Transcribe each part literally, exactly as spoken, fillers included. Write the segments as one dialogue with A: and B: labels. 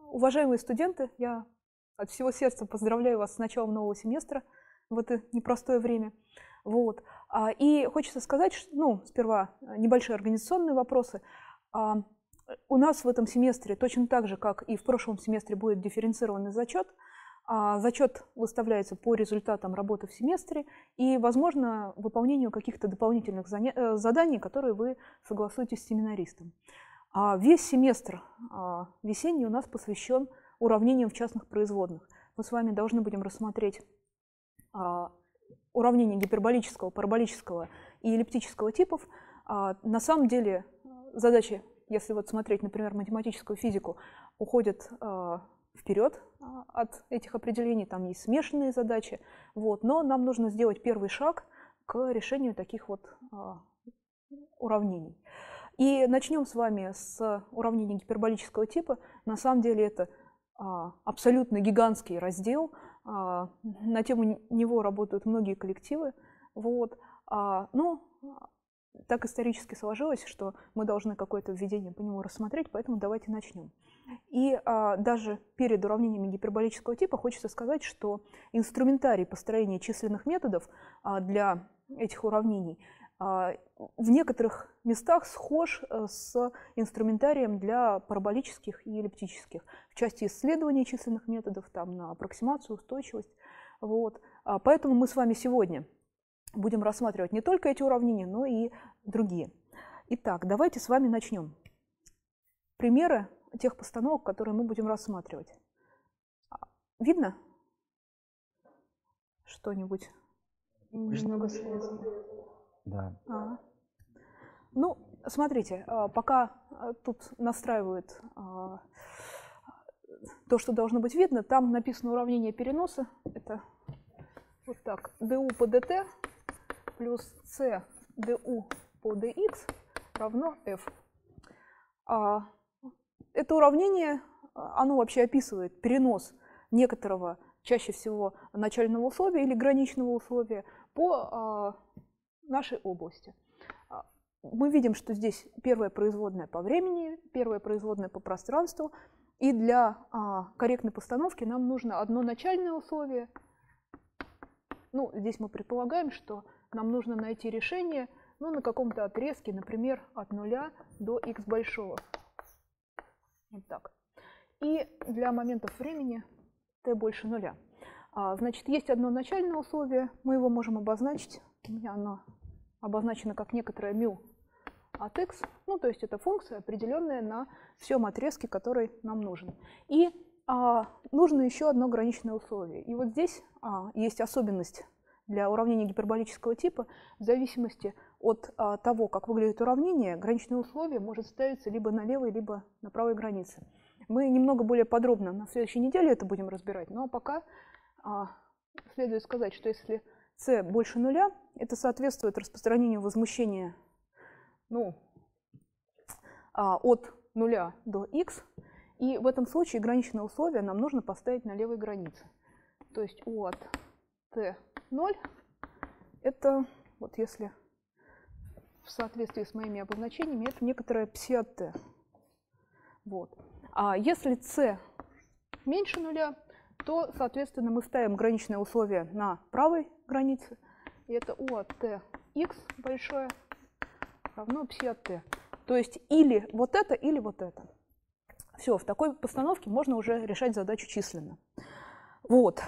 A: Уважаемые студенты, я от всего сердца поздравляю вас с началом нового семестра в это непростое время. Вот. И хочется сказать, что, ну, сперва небольшие организационные вопросы. У нас в этом семестре, точно так же, как и в прошлом семестре, будет дифференцированный зачет. Зачет выставляется по результатам работы в семестре и, возможно, выполнению каких-то дополнительных заданий, которые вы согласуете с семинаристом. Весь семестр весенний у нас посвящен уравнениям в частных производных. Мы с вами должны будем рассмотреть уравнения гиперболического, параболического и эллиптического типов. На самом деле задачи, если вот смотреть, например, математическую физику, уходят вперед от этих определений, там есть смешанные задачи, вот, но нам нужно сделать первый шаг к решению таких вот а, уравнений. И начнем с вами с уравнений гиперболического типа. На самом деле это а, абсолютно гигантский раздел, а, на тему него работают многие коллективы, вот, а, но так исторически сложилось, что мы должны какое-то введение по нему рассмотреть, поэтому давайте начнем. И а, даже перед уравнениями гиперболического типа хочется сказать, что инструментарий построения численных методов а, для этих уравнений а, в некоторых местах схож с инструментарием для параболических и эллиптических. В части исследования численных методов, там, на аппроксимацию, устойчивость. Вот. А, поэтому мы с вами сегодня будем рассматривать не только эти уравнения, но и другие. Итак, давайте с вами начнем. Примеры тех постановок, которые мы будем рассматривать. Видно что-нибудь?
B: Немного сложно. Да.
A: А. Ну, смотрите, пока тут настраивают то, что должно быть видно, там написано уравнение переноса. Это вот так. ду по dt плюс c du по dx равно f. Это уравнение, оно вообще описывает перенос некоторого, чаще всего, начального условия или граничного условия по нашей области. Мы видим, что здесь первая производная по времени, первая производная по пространству, и для корректной постановки нам нужно одно начальное условие. Ну, здесь мы предполагаем, что нам нужно найти решение, ну, на каком-то отрезке, например, от нуля до х большого. Вот так. И для моментов времени t больше нуля. А, значит, есть одно начальное условие, мы его можем обозначить. У меня оно обозначено как некоторое μ от x. Ну, то есть это функция, определенная на всем отрезке, который нам нужен. И а, нужно еще одно граничное условие. И вот здесь а, есть особенность для уравнения гиперболического типа. В зависимости от а, того, как выглядит уравнение, граничное условие может ставиться либо на левой, либо на правой границе. Мы немного более подробно на следующей неделе это будем разбирать, но пока а, следует сказать, что если c больше нуля, это соответствует распространению возмущения, ну, а, от нуля до x, и в этом случае граничное условие нам нужно поставить на левой границе. То есть u от t ноль, это, вот если в соответствии с моими обозначениями, это некоторое пси от t. Вот. А если c меньше нуля, то, соответственно, мы ставим граничное условие на правой границе, и это u от t x большое равно пси от t. То есть или вот это, или вот это. Все, в такой постановке можно уже решать задачу численно. Вот.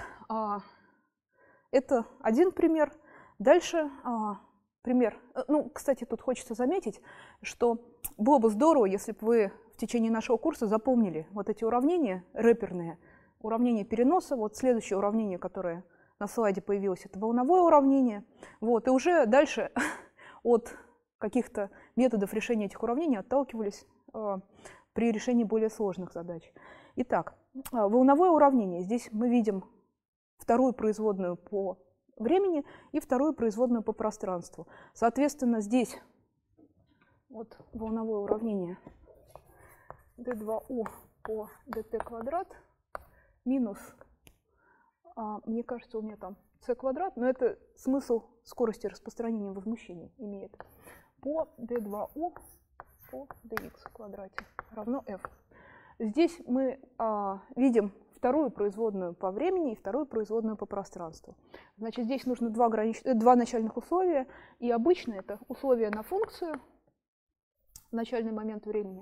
A: Это один пример. Дальше а, пример. Ну, кстати, тут хочется заметить, что было бы здорово, если бы вы в течение нашего курса запомнили вот эти уравнения реперные, уравнение переноса. Вот следующее уравнение, которое на слайде появилось, это волновое уравнение. Вот, и уже дальше от каких-то методов решения этих уравнений отталкивались а, при решении более сложных задач. Итак, волновое уравнение. Здесь мы видим вторую производную по времени и вторую производную по пространству. Соответственно, здесь вот волновое уравнение д два у по dt квадрат минус, а, мне кажется, у меня там c квадрат, но это смысл скорости распространения возмущения имеет, по д два у по dx в квадрате равно f. Здесь мы а, видим вторую производную по времени и вторую производную по пространству. Значит, здесь нужно два, гранич... два начальных условия, и обычно это условия на функцию в начальный момент времени.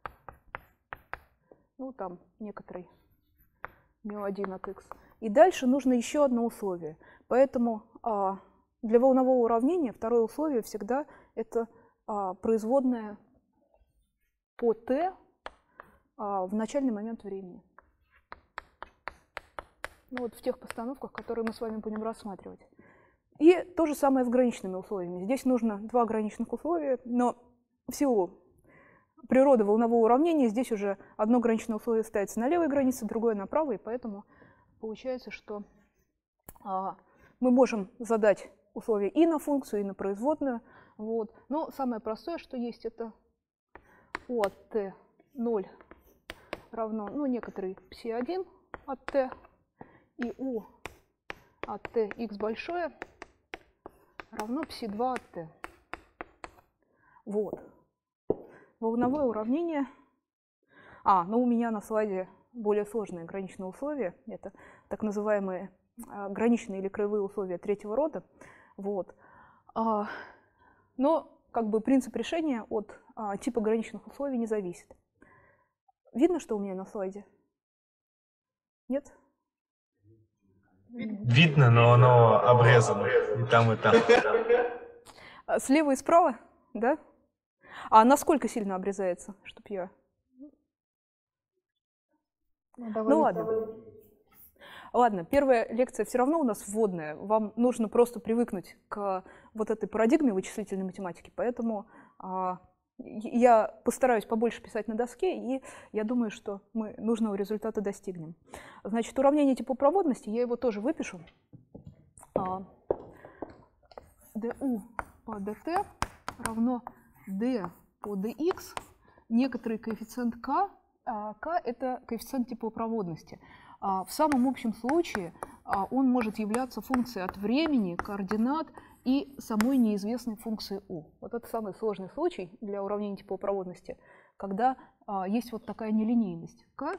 A: Ну, там некоторый μ один от x. И дальше нужно еще одно условие. Поэтому а, для волнового уравнения второе условие всегда это а, производная по t а, в начальный момент времени. Ну, вот в тех постановках, которые мы с вами будем рассматривать. И то же самое с граничными условиями. Здесь нужно два граничных условия, но в силу природы волнового уравнения здесь уже одно граничное условие ставится на левой границе, другое на правой, поэтому получается, что а, мы можем задать условия и на функцию, и на производную. Вот. Но самое простое, что есть, это u от t ноль равно ну, некоторый пси один от t, и u от t x большое равно пси два от t. Вот. Волновое уравнение. А, ну у меня на слайде более сложные граничные условия. Это так называемые а, граничные или краевые условия третьего рода. Вот. А, но как бы принцип решения от а, типа граничных условий не зависит. Видно, что у меня на слайде? Нет?
C: Видно, но оно обрезано и там, и там.
A: Слева и справа, да? А насколько сильно обрезается, чтоб я...
B: Ну,
A: ну ладно. Ладно, первая лекция все равно у нас вводная. Вам нужно просто привыкнуть к вот этой парадигме вычислительной математики. Поэтому а, я постараюсь побольше писать на доске, и я думаю, что мы нужного результата достигнем. Значит, уравнение типа проводности, я его тоже выпишу. А, du по dt равно d по dx, некоторый коэффициент k. А k – это коэффициент теплопроводности. А в самом общем случае а, он может являться функцией от времени, координат и самой неизвестной функции u. Вот это самый сложный случай для уравнения теплопроводности, когда а, есть вот такая нелинейность k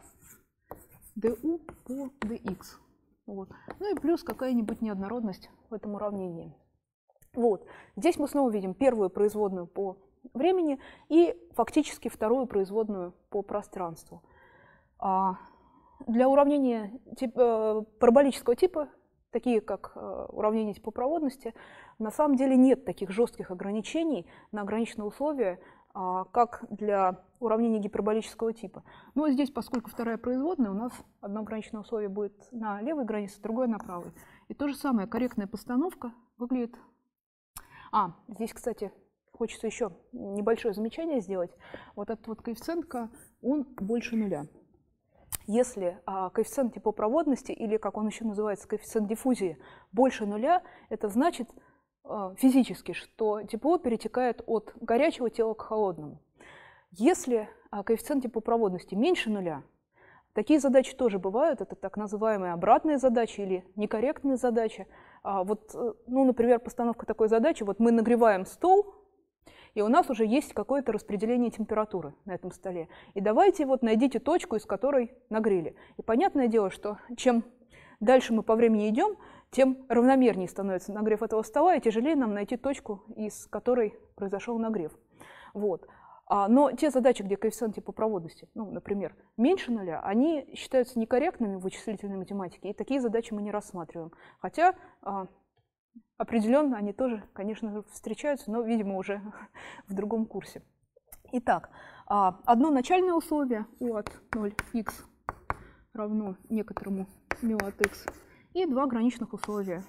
A: du по dx. Вот. Ну и плюс какая-нибудь неоднородность в этом уравнении. Вот. Здесь мы снова видим первую производную по времени и фактически вторую производную по пространству. А для уравнения типа, параболического типа, такие как уравнения теплопроводности, на самом деле нет таких жестких ограничений на ограниченные условия, как для уравнений гиперболического типа. Но здесь, поскольку вторая производная, у нас одно ограниченное условие будет на левой границе, другое на правой. И то же самое, корректная постановка выглядит... А, здесь, кстати, хочется еще небольшое замечание сделать. Вот этот вот коэффициент k, он больше нуля. Если а, коэффициент теплопроводности, или, как он еще называется, коэффициент диффузии, больше нуля, это значит а, физически, что тепло перетекает от горячего тела к холодному. Если а, коэффициент теплопроводности меньше нуля, такие задачи тоже бывают, это так называемые обратные задачи или некорректные задачи. А, вот, ну, например, постановка такой задачи, вот мы нагреваем стол, и у нас уже есть какое-то распределение температуры на этом столе. И давайте вот найдите точку, из которой нагрели. И понятное дело, что чем дальше мы по времени идем, тем равномернее становится нагрев этого стола, и тяжелее нам найти точку, из которой произошел нагрев. Вот. Но те задачи, где коэффициент теплопроводности, ну, например, меньше нуля, они считаются некорректными в вычислительной математике, и такие задачи мы не рассматриваем. Хотя определенно они тоже, конечно, встречаются, но, видимо, уже в другом курсе. Итак, одно начальное условие u от ноль x равно некоторому μ от x, и два граничных условия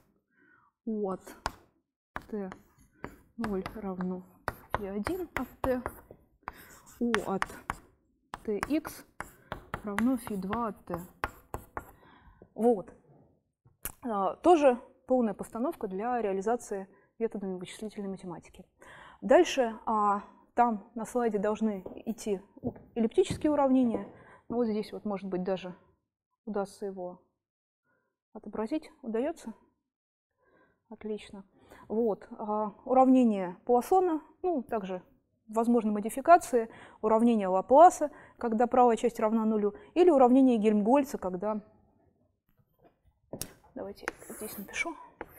A: u от t ноль равно φ один от t, u от tx равно φ два от t. Вот. Тоже полная постановка для реализации методами вычислительной математики. Дальше а, там на слайде должны идти эллиптические уравнения. Ну, вот здесь вот, может быть, даже удастся его отобразить. Удается? Отлично. Вот. А, уравнение Пуассона, ну, также возможны модификации уравнения Лапласа, когда правая часть равна нулю, или уравнение Гельмгольца, когда... Давайте здесь напишу.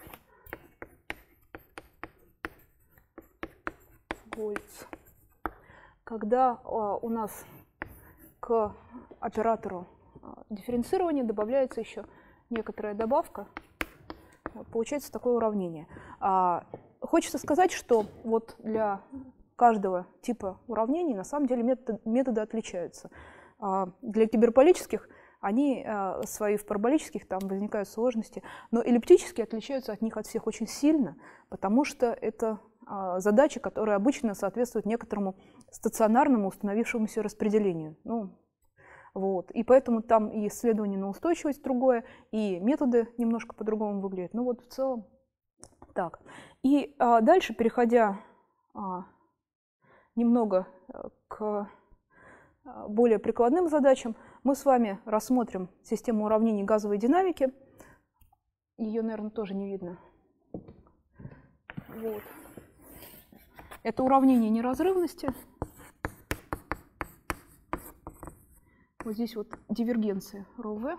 A: Гольц. Когда а, у нас к оператору а, дифференцирования добавляется еще некоторая добавка, вот, получается такое уравнение. А, хочется сказать, что вот для каждого типа уравнений на самом деле методы, методы отличаются. А, для гиперболических они а, свои в параболических там возникают сложности, но эллиптические отличаются от них от всех очень сильно, потому что это задачи, которые обычно соответствуют некоторому стационарному установившемуся распределению. Ну, вот. И поэтому там и исследование на устойчивость другое, и методы немножко по-другому выглядят. Ну вот в целом так. И а, дальше, переходя а, немного к более прикладным задачам, мы с вами рассмотрим систему уравнений газовой динамики. Ее, наверное, тоже не видно. Вот. Это уравнение неразрывности. Вот здесь вот дивергенция ρV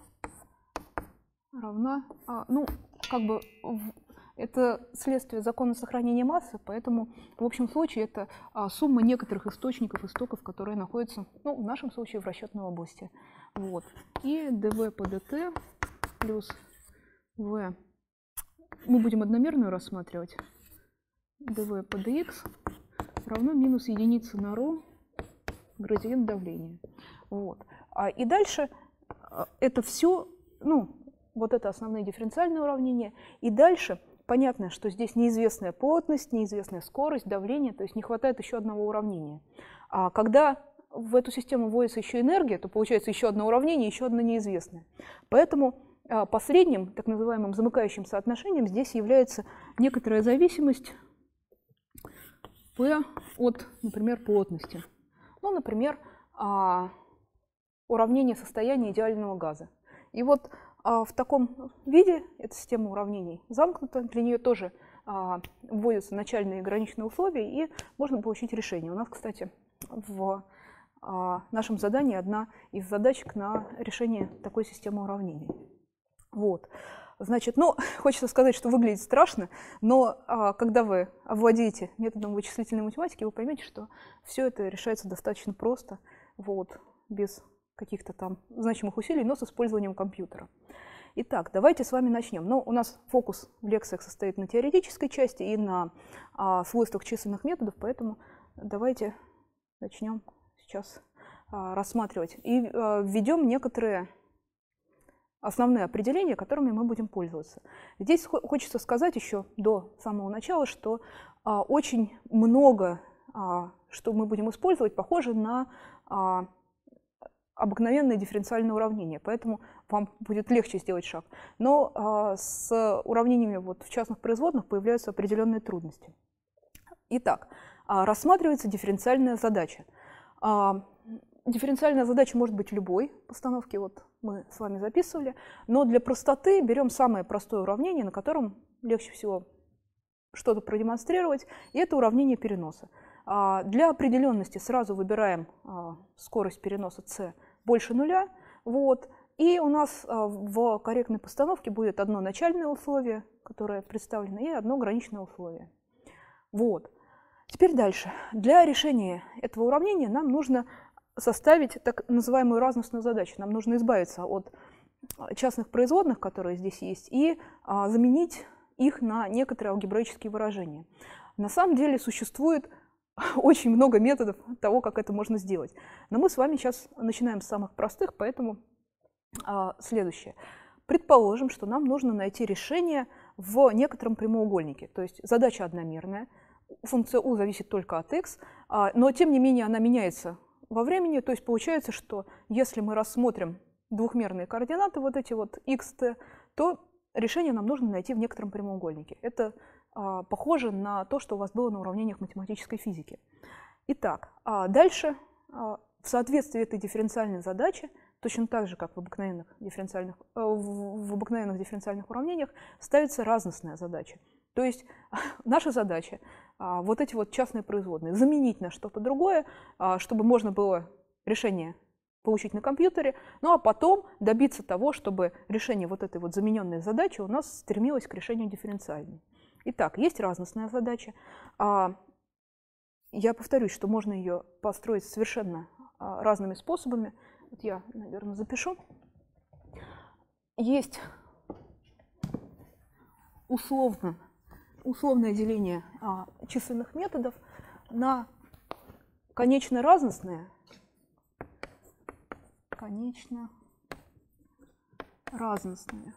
A: равна, а, ну, как бы в, это следствие закона сохранения массы, поэтому в общем случае это а, сумма некоторых источников, истоков, которые находятся, ну, в нашем случае в расчетной области. Вот. И dV по dt плюс V. Мы будем одномерную рассматривать. dV по dx равно минус единица на ρ градиент давления. Вот. А, и дальше это все, ну, вот это основные дифференциальные уравнения. И дальше понятно, что здесь неизвестная плотность, неизвестная скорость, давление, то есть не хватает еще одного уравнения. А когда в эту систему вводится еще энергия, то получается еще одно уравнение, еще одно неизвестное. Поэтому а, последним, так называемым замыкающим соотношением здесь является некоторая зависимость P от, например, плотности. Ну, например, а, уравнение состояния идеального газа. И вот а, в таком виде эта система уравнений замкнута, для нее тоже а, вводятся начальные и граничные условия, и можно получить решение. У нас, кстати, в а, нашем задании одна из задачек на решение такой системы уравнений. Вот. Значит, ну, хочется сказать, что выглядит страшно, но а, когда вы овладеете методом вычислительной математики, вы поймете, что все это решается достаточно просто, вот, без каких-то там значимых усилий, но с использованием компьютера. Итак, давайте с вами начнем. Ну, у нас фокус в лекциях состоит на теоретической части и на а, свойствах численных методов, поэтому давайте начнем сейчас а, рассматривать и а, введем некоторые основные определения, которыми мы будем пользоваться. Здесь хочется сказать еще до самого начала, что а, очень много, а, что мы будем использовать, похоже на а, обыкновенное дифференциальное уравнение, поэтому вам будет легче сделать шаг. Но а, с уравнениями вот, в частных производных появляются определенные трудности. Итак, а, рассматривается дифференциальная задача. А, Дифференциальная задача может быть любой постановки, вот мы с вами записывали, но для простоты берем самое простое уравнение, на котором легче всего что-то продемонстрировать, и это уравнение переноса. Для определенности сразу выбираем скорость переноса c больше нуля, вот, и у нас в корректной постановке будет одно начальное условие, которое представлено, и одно граничное условие. Вот. Теперь дальше. Для решения этого уравнения нам нужно составить так называемую разностную задачу. Нам нужно избавиться от частных производных, которые здесь есть, и а, заменить их на некоторые алгебраические выражения. На самом деле существует очень много методов того, как это можно сделать. Но мы с вами сейчас начинаем с самых простых, поэтому а, следующее. Предположим, что нам нужно найти решение в некотором прямоугольнике. То есть задача одномерная, функция u зависит только от x, а, но тем не менее она меняется во времени, то есть получается, что если мы рассмотрим двухмерные координаты, вот эти вот x, t, то решение нам нужно найти в некотором прямоугольнике. Это а, похоже на то, что у вас было на уравнениях математической физики. Итак, а дальше а, в соответствии этой дифференциальной задачи, точно так же, как в обыкновенных дифференциальных, в, в обыкновенных дифференциальных уравнениях, ставится разностная задача. То То есть наша задача а, вот эти вот частные производные заменить на что-то другое, а, чтобы можно было решение получить на компьютере, ну а потом добиться того, чтобы решение вот этой вот замененной задачи у нас стремилось к решению дифференциальной. Итак, есть разностная задача. А, я повторюсь, что можно ее построить совершенно а, разными способами. Вот я, наверное, запишу. Есть условно, условное деление а, численных методов на конечно разностные, конечно разностные.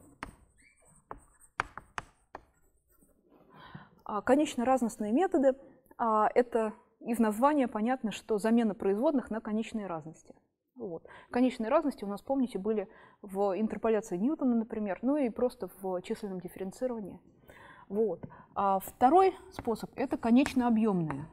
A: А, конечно разностные методы а, это из названия понятно, что замена производных на конечные разности. Вот. Конечные разности у нас, помните, были в интерполяции Ньютона, например, ну и просто в численном дифференцировании. Вот. А второй способ – это конечно объемные.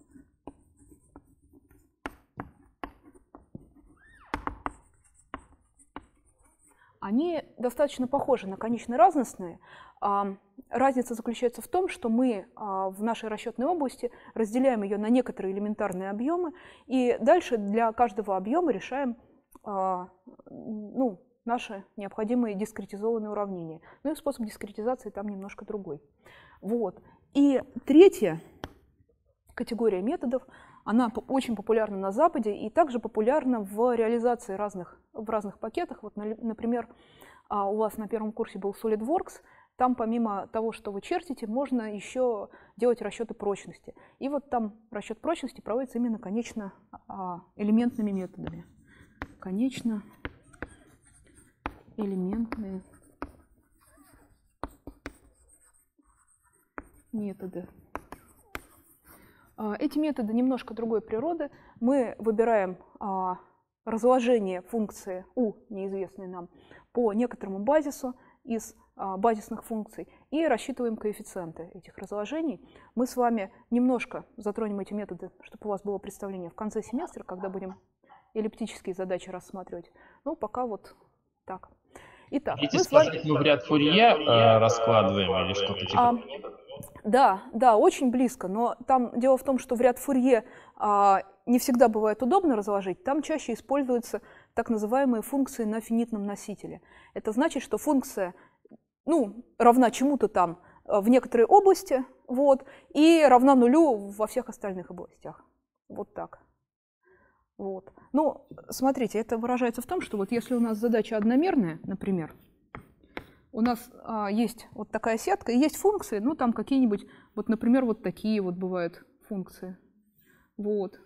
A: Они достаточно похожи на конечно разностные. Разница заключается в том, что мы в нашей расчетной области разделяем ее на некоторые элементарные объемы, и дальше для каждого объема решаем ну, наши необходимые дискретизованные уравнения. Ну и способ дискретизации там немножко другой. Вот. И третья категория методов, она очень популярна на Западе и также популярна в реализации разных, в разных пакетах. Вот, например, у вас на первом курсе был SolidWorks. Там помимо того, что вы чертите, можно еще делать расчеты прочности. И вот там расчет прочности проводится именно конечно элементными методами. Конечно элементные методы. Эти методы немножко другой природы. Мы выбираем разложение функции u, неизвестной нам, по некоторому базису из базисных функций и рассчитываем коэффициенты этих разложений. Мы с вами немножко затронем эти методы, чтобы у вас было представление в конце семестра, когда будем эллиптические задачи рассматривать. Ну, пока вот так. Итак,
B: Хотите сказать, вами... мы в ряд Фурье э, раскладываем или что-то типа?
A: А, да, да, очень близко, но там дело в том, что в ряд Фурье а, не всегда бывает удобно разложить, там чаще используются так называемые функции на финитном носителе. Это значит, что функция ну, равна чему-то там в некоторой области, вот, и равна нулю во всех остальных областях. Вот так. Вот. Ну, смотрите, это выражается в том, что вот если у нас задача одномерная, например, у нас а, есть вот такая сетка, и есть функции, ну, там какие-нибудь, вот, например, вот такие вот бывают функции. Вот.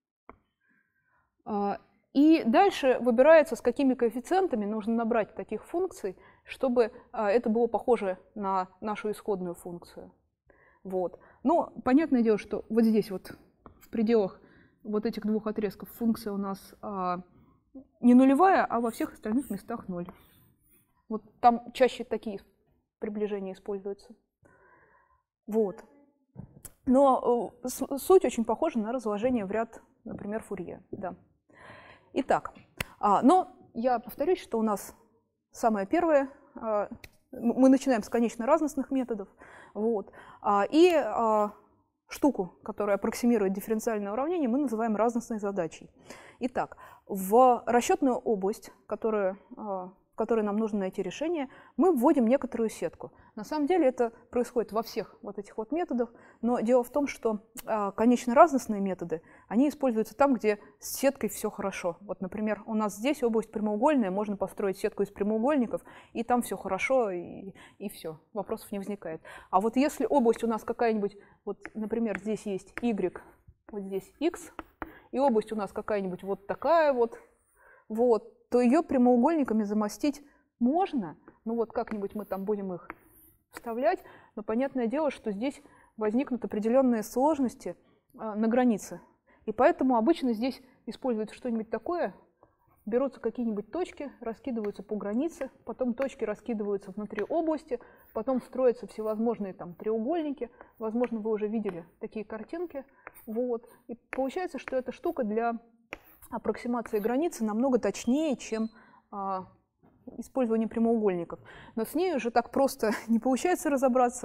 A: А, и дальше выбирается, с какими коэффициентами нужно набрать таких функций, чтобы а, это было похоже на нашу исходную функцию. Вот. Но понятное дело, что вот здесь вот в пределах вот этих двух отрезков функция у нас а, не нулевая, а во всех остальных местах ноль. Вот там чаще такие приближения используются. Вот. Но э, суть очень похожа на разложение в ряд, например, Фурье. Да. Итак, а, но я повторюсь, что у нас самое первое, а, мы начинаем с конечно разностных методов. Вот, а, и а, штуку, которая аппроксимирует дифференциальное уравнение, мы называем разностной задачей. Итак, в расчетную область, которая, в которой нам нужно найти решение, мы вводим некоторую сетку. На самом деле это происходит во всех вот этих вот методах, но дело в том, что конечно разностные методы, они используются там, где с сеткой все хорошо. Вот, например, у нас здесь область прямоугольная, можно построить сетку из прямоугольников, и там все хорошо, и, и все, вопросов не возникает. А вот если область у нас какая-нибудь, вот, например, здесь есть y, вот здесь x, и область у нас какая-нибудь вот такая вот, вот, то ее прямоугольниками замостить можно, ну вот как-нибудь мы там будем их вставлять, но понятное дело, что здесь возникнут определенные сложности а, на границе. И поэтому обычно здесь используется что-нибудь такое, берутся какие-нибудь точки, раскидываются по границе, потом точки раскидываются внутри области, потом строятся всевозможные там треугольники, возможно, вы уже видели такие картинки. Вот. И получается, что эта штука для аппроксимации границы намного точнее, чем а, использование прямоугольников. Но с ней уже так просто не получается разобраться.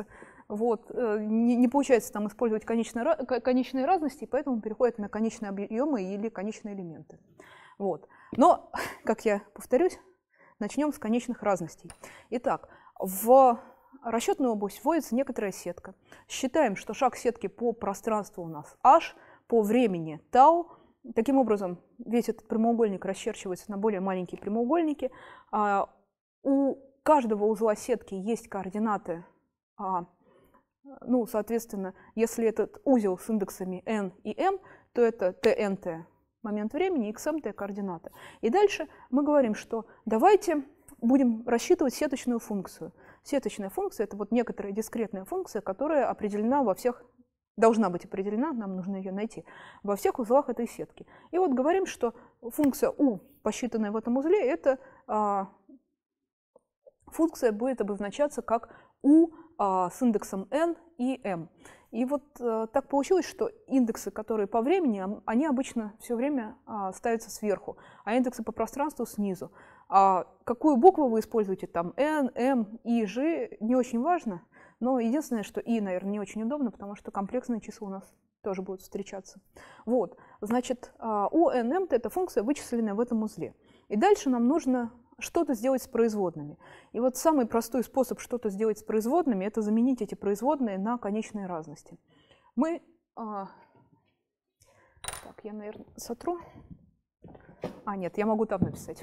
A: Вот, не, не получается там использовать конечные, конечные разности, поэтому переходят на конечные объемы или конечные элементы. Вот. Но, как я повторюсь, начнем с конечных разностей. Итак, в расчетную область вводится некоторая сетка. Считаем, что шаг сетки по пространству у нас h, по времени tau. Таким образом, весь этот прямоугольник расчерчивается на более маленькие прямоугольники. У каждого узла сетки есть координаты. Ну, соответственно, если этот узел с индексами n и m, то это tnt момент времени, xmt координата. И дальше мы говорим, что давайте будем рассчитывать сеточную функцию. Сеточная функция – это вот некоторая дискретная функция, которая определена во всех, должна быть определена, нам нужно ее найти, во всех узлах этой сетки. И вот говорим, что функция u, посчитанная в этом узле, это а, функция будет обозначаться как u а, с индексом n и m. И вот а, так получилось, что индексы, которые по времени, они обычно все время а, ставятся сверху, а индексы по пространству снизу. А какую букву вы используете, там n, m, i, g, не очень важно, но единственное, что i, наверное, не очень удобно, потому что комплексные числа у нас тоже будут встречаться. Вот, значит, u, n, m – это функция, вычисленная в этом узле. И дальше нам нужно что-то сделать с производными. И вот самый простой способ что-то сделать с производными – это заменить эти производные на конечные разности. Мы… А, так, я, наверное, сотру. А, нет, я могу там написать.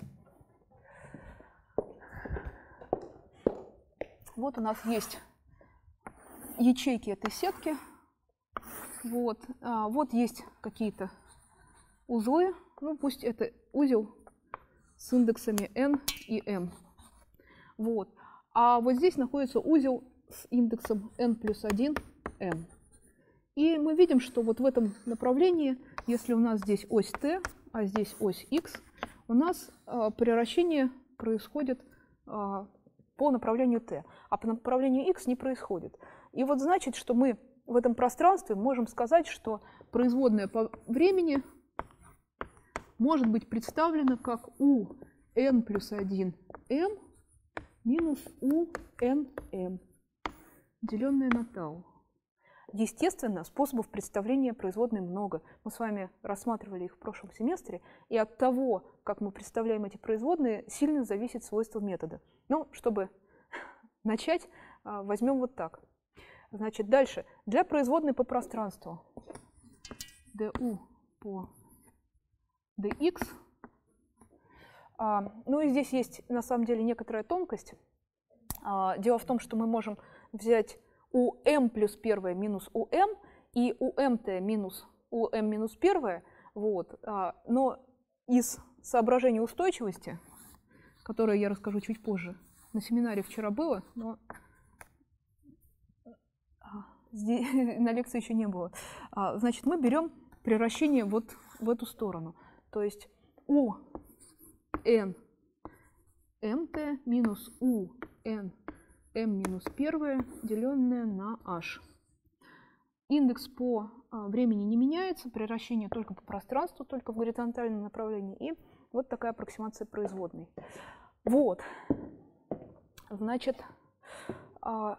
A: Вот у нас есть ячейки этой сетки. Вот, а, вот есть какие-то узлы. Ну, пусть это узел с индексами n и m. Вот. А вот здесь находится узел с индексом n плюс один, m. И мы видим, что вот в этом направлении, если у нас здесь ось t, а здесь ось x, у нас а, превращение происходит а, по направлению t, а по направлению x не происходит. И вот значит, что мы в этом пространстве можем сказать, что производная по времени может быть представлена как у n плюс один m минус у n m, деленное на tau. Естественно, способов представления производной много. Мы с вами рассматривали их в прошлом семестре, и от того, как мы представляем эти производные, сильно зависит свойство метода. Но чтобы начать, возьмем вот так. Значит, дальше. Для производной по пространству du по dx. А, ну и здесь есть на самом деле некоторая тонкость. А, дело в том, что мы можем взять у m плюс первое минус у m и у mt минус у m минус первое. Вот. А, но из соображений устойчивости, которые я расскажу чуть позже, на семинаре вчера было, но здесь, на лекции еще не было. А, значит, мы берем превращение вот в эту сторону. То есть у n mt минус у n m минус первое, деленное на h. Индекс по а, времени не меняется, превращение только по пространству, только в горизонтальном направлении. И вот такая аппроксимация производной. Вот. Значит, а,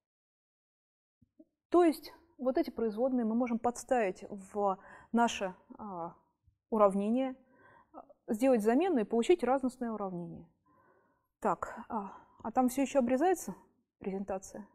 A: то есть вот эти производные мы можем подставить в наше а, уравнение, сделать замену и получить разностное уравнение. Так, а, а там все еще обрезается презентация?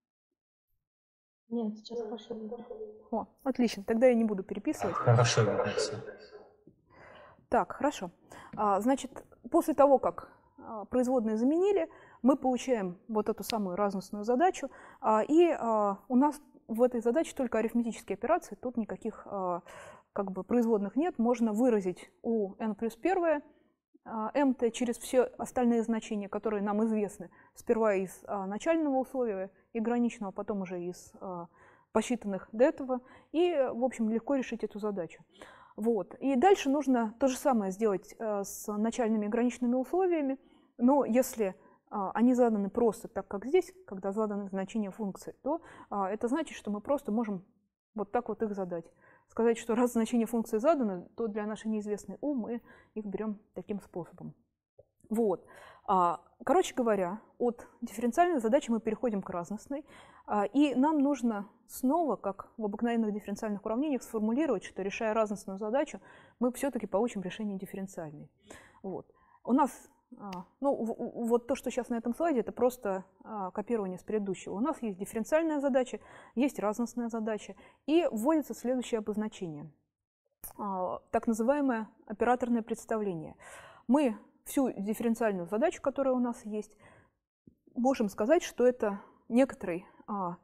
D: Нет, сейчас хорошо видно.
A: О, отлично, тогда я не буду переписывать.
C: Хорошо видно все.
A: Так, хорошо. А, значит, после того, как а, производные заменили, мы получаем вот эту самую разностную задачу, а, и а, у нас в этой задаче только арифметические операции, тут никаких а, как бы производных нет. Можно выразить у n плюс первое mt через все остальные значения, которые нам известны, сперва из а, начального условия и граничного, потом уже из а, посчитанных до этого, и, в общем, легко решить эту задачу. Вот. И дальше нужно то же самое сделать а, с начальными и граничными условиями, но если а, они заданы просто так, как здесь, когда заданы значения функции, то а, это значит, что мы просто можем вот так вот их задать. Сказать, что раз значение функции задано, то для нашей неизвестной u мы их берем таким способом. Вот. Короче говоря, от дифференциальной задачи мы переходим к разностной, и нам нужно снова, как в обыкновенных дифференциальных уравнениях, сформулировать, что, решая разностную задачу, мы все-таки получим решение дифференциальной. Вот. У нас, ну, вот то, что сейчас на этом слайде, это просто копирование с предыдущего. У нас есть дифференциальная задача, есть разностная задача, и вводится следующее обозначение, так называемое операторное представление. Мы всю дифференциальную задачу, которая у нас есть, можем сказать, что это некоторый, а,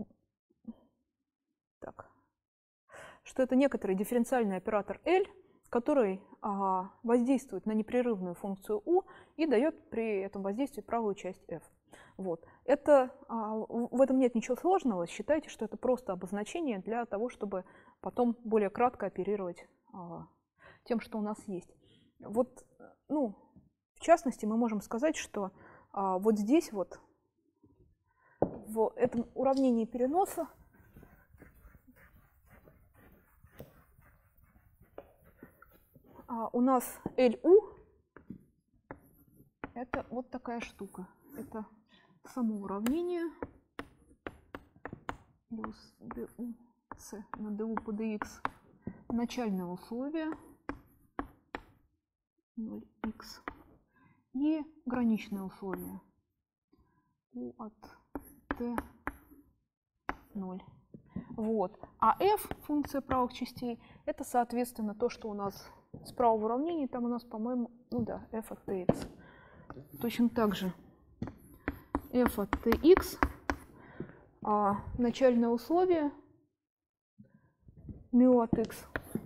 A: так, что это некоторый дифференциальный оператор L, который а, воздействует на непрерывную функцию u и дает при этом воздействии правую часть f. Вот. Это, а, в этом нет ничего сложного. Считайте, что это просто обозначение для того, чтобы потом более кратко оперировать а, тем, что у нас есть. Вот, ну, в частности, мы можем сказать, что а, вот здесь вот, в этом уравнении переноса, а, у нас эл-у это вот такая штука. Это само уравнение плюс du с на du по dx, начальное условие ноль икс и граничное условие u от t ноль. Вот. А f, функция правых частей, это, соответственно, то, что у нас справа в уравнении, там у нас, по-моему, ну да, f от tx. Точно так же f от tx, а начальное условие μ от x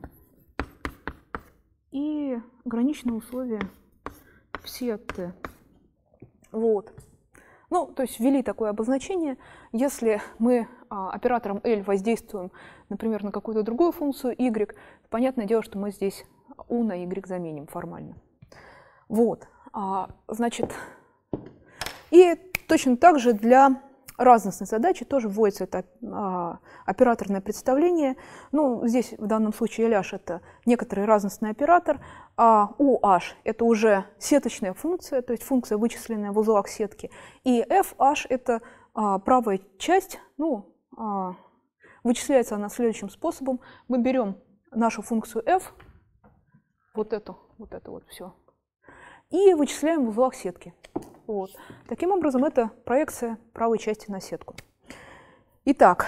A: и граничное условие psi от t. Вот. Ну, то есть ввели такое обозначение. Если мы а, оператором L воздействуем, например, на какую-то другую функцию y, понятное дело, что мы здесь u на y заменим формально. Вот. А, значит, и точно так же для разностной задачи тоже вводится это а, операторное представление. Ну, здесь в данном случае L h это некоторый разностный оператор, а U h это уже сеточная функция, то есть функция, вычисленная в узлах сетки, и F h это а, правая часть, ну, а, вычисляется она следующим способом. Мы берем нашу функцию f, вот эту, вот это вот все, и вычисляем в узлах сетки. Вот. Таким образом, это проекция правой части на сетку. Итак,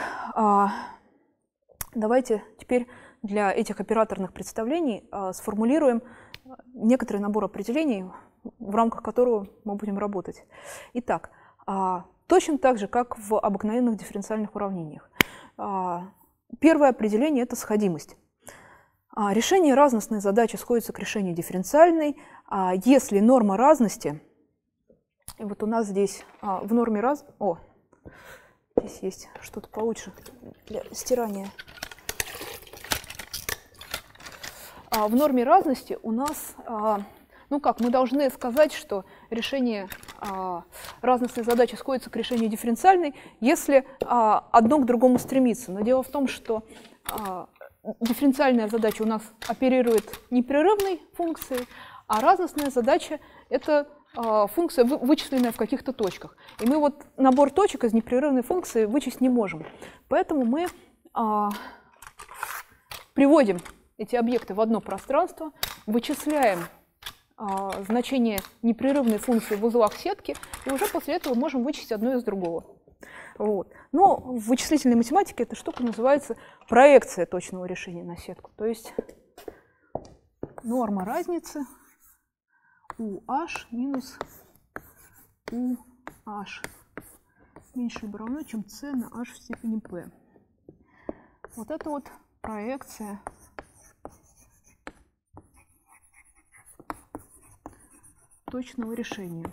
A: давайте теперь для этих операторных представлений сформулируем некоторый набор определений, в рамках которого мы будем работать. Итак, точно так же, как в обыкновенных дифференциальных уравнениях. Первое определение – это сходимость. Решение разностной задачи сходится к решению дифференциальной, если норма разности. И вот у нас здесь а, в норме раз... О, здесь есть что-то получше для стирания. А, в норме разности у нас, а, ну как, мы должны сказать, что решение а, разностной задачи сходится к решению дифференциальной, если а, одно к другому стремится. Но дело в том, что а, дифференциальная задача у нас оперирует непрерывной функцией, а разностная задача – это функция, вычисленная в каких-то точках. И мы вот набор точек из непрерывной функции вычесть не можем. Поэтому мы а, приводим эти объекты в одно пространство, вычисляем а, значение непрерывной функции в узлах сетки, и уже после этого можем вычесть одно из другого. Вот. Но в вычислительной математике эта штука называется проекция точного решения на сетку. То есть норма разницы U h минус U h меньше либо равно, чем c на h в степени p. Вот это вот проекция точного решения.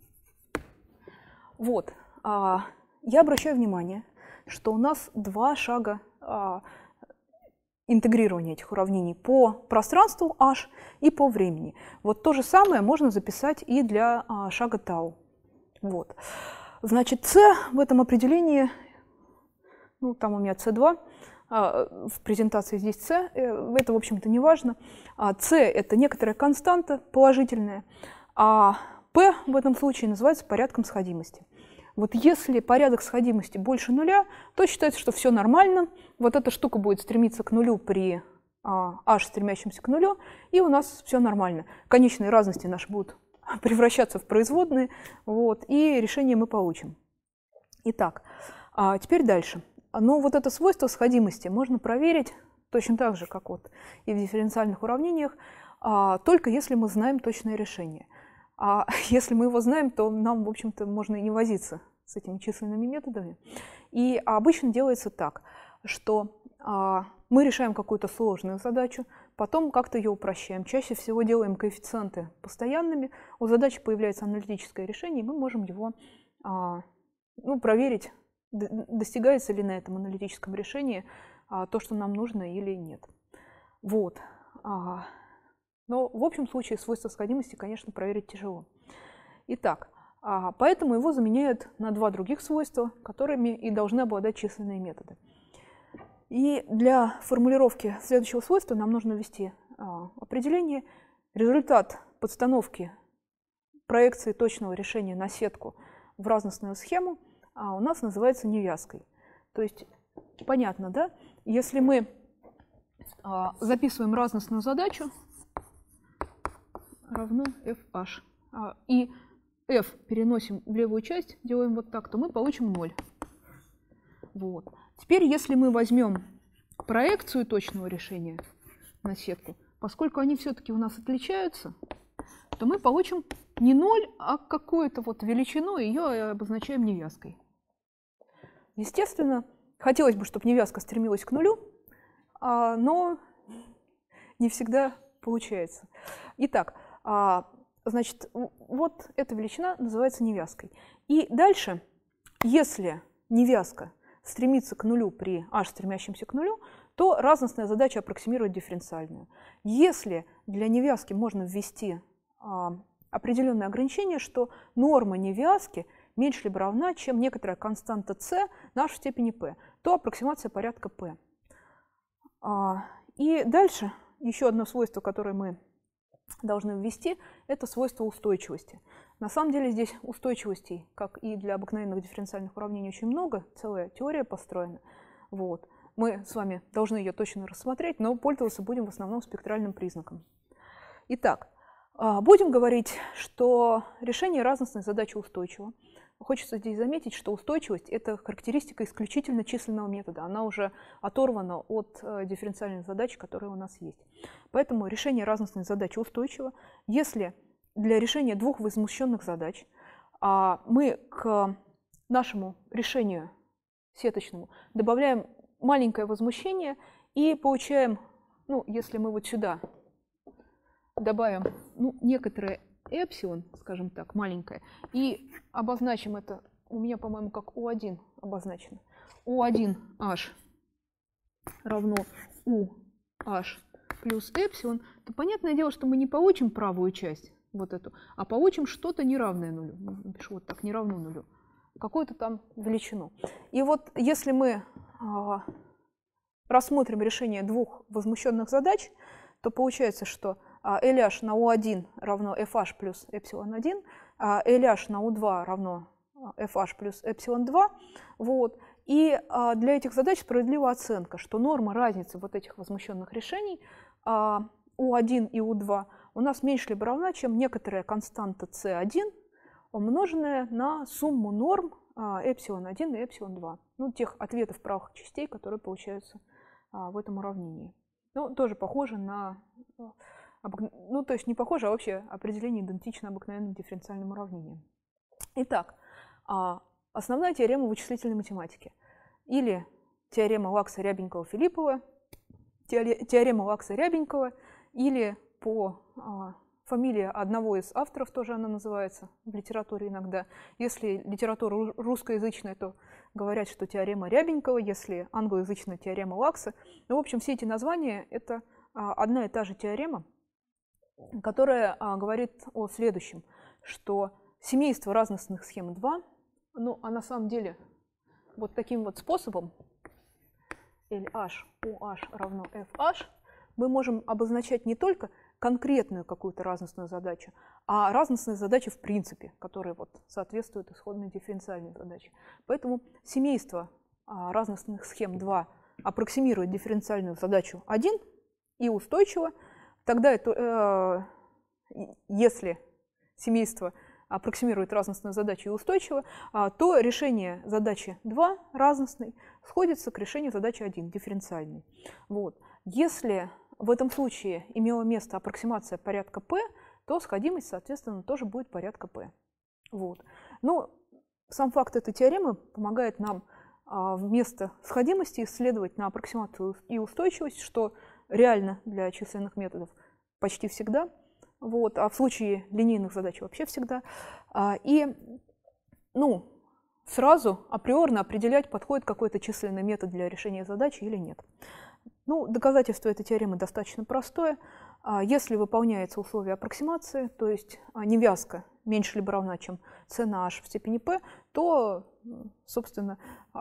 A: Вот. А, я обращаю внимание, что у нас два шага а, интегрирования этих уравнений по пространству h и по времени. Вот то же самое можно записать и для а, шага tau. Вот. Значит, c в этом определении, ну, там у меня c два, а, в презентации здесь c, это, в общем-то, не важно. А, c – это некоторая константа положительная, а P в этом случае называется порядком сходимости. Вот если порядок сходимости больше нуля, то считается, что все нормально. Вот эта штука будет стремиться к нулю при а, h, стремящемся к нулю, и у нас все нормально. Конечные разности наши будут превращаться в производные, вот, и решение мы получим. Итак, а теперь дальше. Но вот это свойство сходимости можно проверить точно так же, как вот и в дифференциальных уравнениях, а, только если мы знаем точное решение. А если мы его знаем, то нам, в общем-то, можно и не возиться с этими численными методами. И обычно делается так, что а, мы решаем какую-то сложную задачу, потом как-то ее упрощаем. Чаще всего делаем коэффициенты постоянными, у задачи появляется аналитическое решение, и мы можем его а, ну, проверить, достигается ли на этом аналитическом решении а, то, что нам нужно, или нет. Вот. А, но в общем случае свойство сходимости, конечно, проверить тяжело. Итак, а, поэтому его заменяют на два других свойства, которыми и должны обладать численные методы. И для формулировки следующего свойства нам нужно ввести а, определение. Результат подстановки проекции точного решения на сетку в разностную схему а, у нас называется невязкой. То есть, понятно, да? Если мы а, записываем разностную задачу, равно fh, а, и f переносим в левую часть, делаем вот так, то мы получим ноль. Вот. Теперь, если мы возьмем проекцию точного решения на сетку, поскольку они все-таки у нас отличаются, то мы получим не ноль, а какую-то вот величину, ее обозначаем невязкой. Естественно, хотелось бы, чтобы невязка стремилась к нулю, но не всегда получается. Итак, значит, вот эта величина называется невязкой. И дальше, если невязка стремится к нулю при h, стремящемся к нулю, то разностная задача аппроксимирует дифференциальную. Если для невязки можно ввести а, определенное ограничение, что норма невязки меньше либо равна, чем некоторая константа c на h в степени p, то аппроксимация порядка p. А, и дальше еще одно свойство, которое мы должны ввести, это свойство устойчивости. На самом деле здесь устойчивостей, как и для обыкновенных дифференциальных уравнений, очень много, целая теория построена. Вот. Мы с вами должны ее точно рассмотреть, но пользоваться будем в основном спектральным признаком. Итак, будем говорить, что решение разностной задачи устойчиво. Хочется здесь заметить, что устойчивость – это характеристика исключительно численного метода. Она уже оторвана от дифференциальной задачи, которая у нас есть. Поэтому решение разностной задачи устойчиво. Если для решения двух возмущенных задач мы к нашему решению сеточному добавляем маленькое возмущение и получаем, ну, если мы вот сюда добавим ну, некоторое эпсилон, скажем так, маленькое, и обозначим это, у меня, по-моему, как у один обозначено. у один аш равно uh плюс эпсилон, то понятное дело, что мы не получим правую часть, вот эту, а получим что-то неравное нулю. Напишу вот так, не равно нулю. Какую-то там величину. И вот если мы а, рассмотрим решение двух возмущенных задач, то получается, что LH на у один равно fh плюс эпсилон один, а LH на у два равно fh плюс эпсилон два. Вот. И а, для этих задач справедлива оценка, что норма разницы вот этих возмущенных решений а, у один и у два у нас меньше либо равна, чем некоторая константа си один, умноженная на сумму норм а, эпсилон один и эпсилон два. Ну, тех ответов правых частей, которые получаются а, в этом уравнении. Ну, тоже похоже на... Ну, то есть не похоже, а вообще определение идентично обыкновенным дифференциальным уравнениям. Итак, основная теорема вычислительной математики. Или теорема Лакса-Рябенькова-Филиппова, теорема Лакса-Рябенькова, или по фамилии одного из авторов, тоже она называется в литературе иногда. Если литература русскоязычная, то говорят, что теорема Рябенькова, если англоязычная теорема Лакса. Ну, в общем, все эти названия – это одна и та же теорема, которая а, говорит о следующем, что семейство разностных схем два, ну, а на самом деле вот таким вот способом LH, OH равно FH, мы можем обозначать не только конкретную какую-то разностную задачу, а разностные задачи в принципе, которые вот соответствуют исходной дифференциальной задаче. Поэтому семейство а, разностных схем два аппроксимирует дифференциальную задачу один и устойчиво. Тогда это, э, если семейство аппроксимирует разностную задачу и устойчиво, то решение задачи два разностной сходится к решению задачи один дифференциальной. Вот. Если в этом случае имела место аппроксимация порядка p, то сходимость, соответственно, тоже будет порядка p. Вот. Но сам факт этой теоремы помогает нам вместо сходимости исследовать на аппроксимацию и устойчивость, что реально для численных методов почти всегда. Вот, а в случае линейных задач вообще всегда. И ну, сразу априорно определять, подходит какой-то численный метод для решения задачи или нет. Ну, доказательство этой теоремы достаточно простое. Если выполняется условие аппроксимации, то есть невязка меньше либо равна, чем c на h в степени p, то, собственно,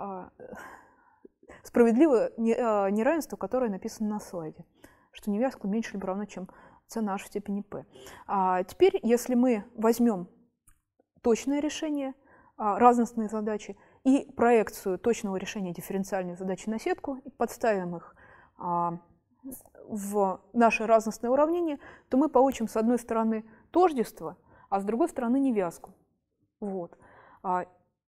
A: справедливо неравенство, которое написано на слайде, что невязка меньше либо равна, чем c на h в степени p. А теперь, если мы возьмем точное решение а, разностной задачи и проекцию точного решения дифференциальной задачи на сетку, и подставим их а, в наше разностное уравнение, то мы получим с одной стороны тождество, а с другой стороны невязку. Вот. А,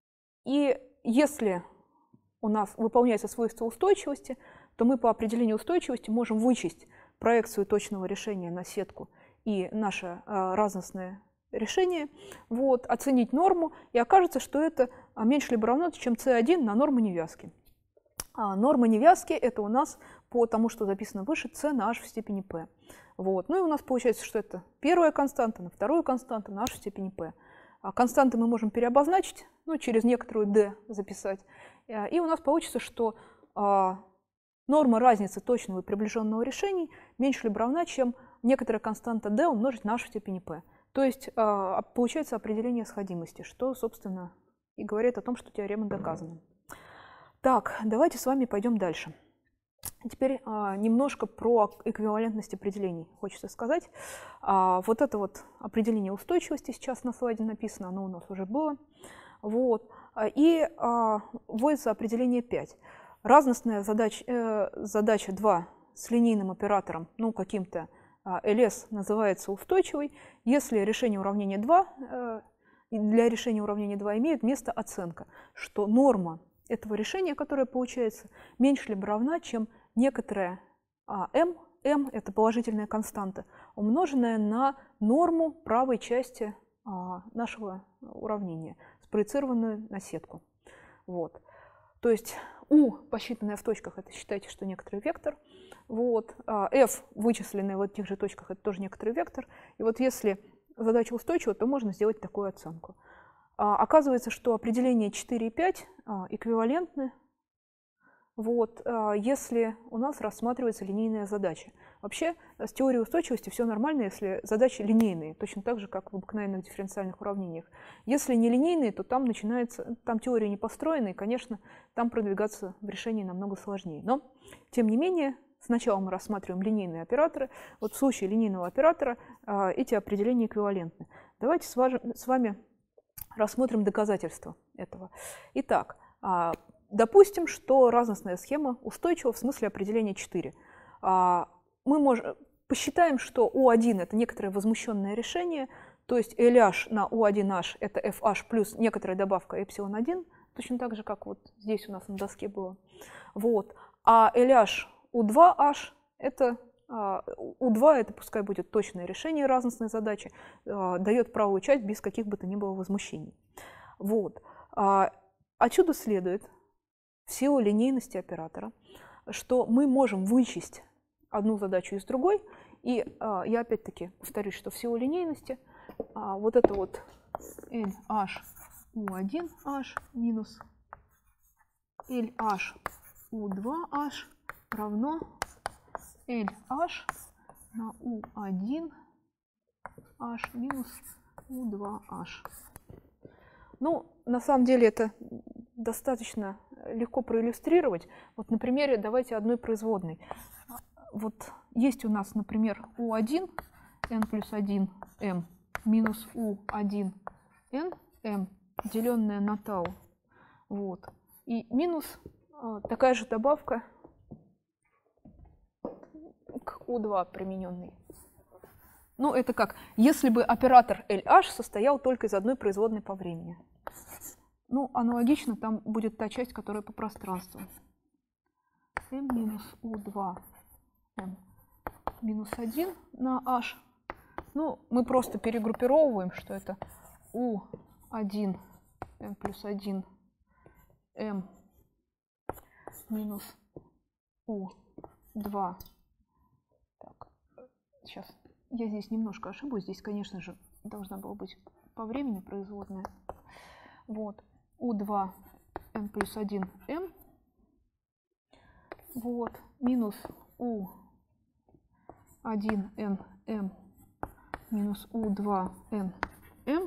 A: и если у нас выполняется свойство устойчивости, то мы по определению устойчивости можем вычесть проекцию точного решения на сетку и наше а, разностное решение, вот, оценить норму, и окажется, что это меньше либо равно, чем c один на норму невязки. А норма невязки – это у нас по тому, что записано выше, c на h в степени p. Вот. Ну и у нас получается, что это первая константа на вторую константу на h в степени p. А константы мы можем переобозначить, ну, через некоторую d записать, и у нас получится, что а, норма разницы точного и приближенного решений меньше либо равна, чем некоторая константа d умножить на h в степени p. То есть а, получается определение сходимости, что, собственно, и говорит о том, что теорема доказана. Так, давайте с вами пойдем дальше. Теперь а, немножко про эквивалентность определений хочется сказать. А, вот это вот определение устойчивости сейчас на слайде написано, оно у нас уже было. Вот. И а, вводится определение пять. Разностная задач, э, задача два с линейным оператором, ну, каким-то а, эл эс называется устойчивой, если решение уравнения два, э, для решения уравнения два имеет место оценка, что норма этого решения, которое получается, меньше либо равна, чем некоторая а, m, m – это положительная константа, умноженная на норму правой части а, нашего уравнения, спроецированную на сетку. Вот. То есть u, посчитанное в точках, это считайте, что некоторый вектор. Вот. А f, вычисленный в этих же точках, это тоже некоторый вектор. И вот если задача устойчива, то можно сделать такую оценку. А, оказывается, что определения четыре и пять а, эквивалентны, вот, а, если у нас рассматривается линейная задача. Вообще с теорией устойчивости все нормально, если задачи линейные, точно так же, как в обыкновенных дифференциальных уравнениях. Если не линейные, то там начинается, там теория не построена, и, конечно, там продвигаться в решении намного сложнее. Но, тем не менее, сначала мы рассматриваем линейные операторы. Вот в случае линейного оператора а, эти определения эквивалентны. Давайте с, важ... с вами рассмотрим доказательства этого. Итак, а, допустим, что разностная схема устойчива в смысле определения четыре. А, мы можем, посчитаем, что у один это некоторое возмущенное решение, то есть эл эйч на у один эйч это эф эйч плюс некоторая добавка эпсилон один, точно так же, как вот здесь у нас на доске было. Вот. А эл эйч у два эйч это у два это пускай будет точное решение разностной задачи, дает правую часть без каких бы то ни было возмущений. Вот. Отсюда следует, в силу линейности оператора, что мы можем вычесть одну задачу из другой. И я опять-таки повторюсь, что в силу линейности вот это вот эл эйч у один эйч минус эл эйч у два эйч равно эл эйч на у один эйч минус у два эйч. Ну, на самом деле это достаточно легко проиллюстрировать. Вот на примере давайте одной производной. Вот есть у нас, например, у один, n плюс один m минус u один n m, деленное на тау. Вот. И минус а, такая же добавка к у два примененный. Ну, это как, если бы оператор эл эйч состоял только из одной производной по времени. Ну, аналогично там будет та часть, которая по пространству. m минус у два m минус один на h. Ну, мы просто перегруппировываем, что это у один m плюс один m минус у два. Так, сейчас я здесь немножко ошибусь. Здесь, конечно же, должна была быть по времени производная. Вот. у два m плюс один m. Вот. Минус у один n m минус у два n m.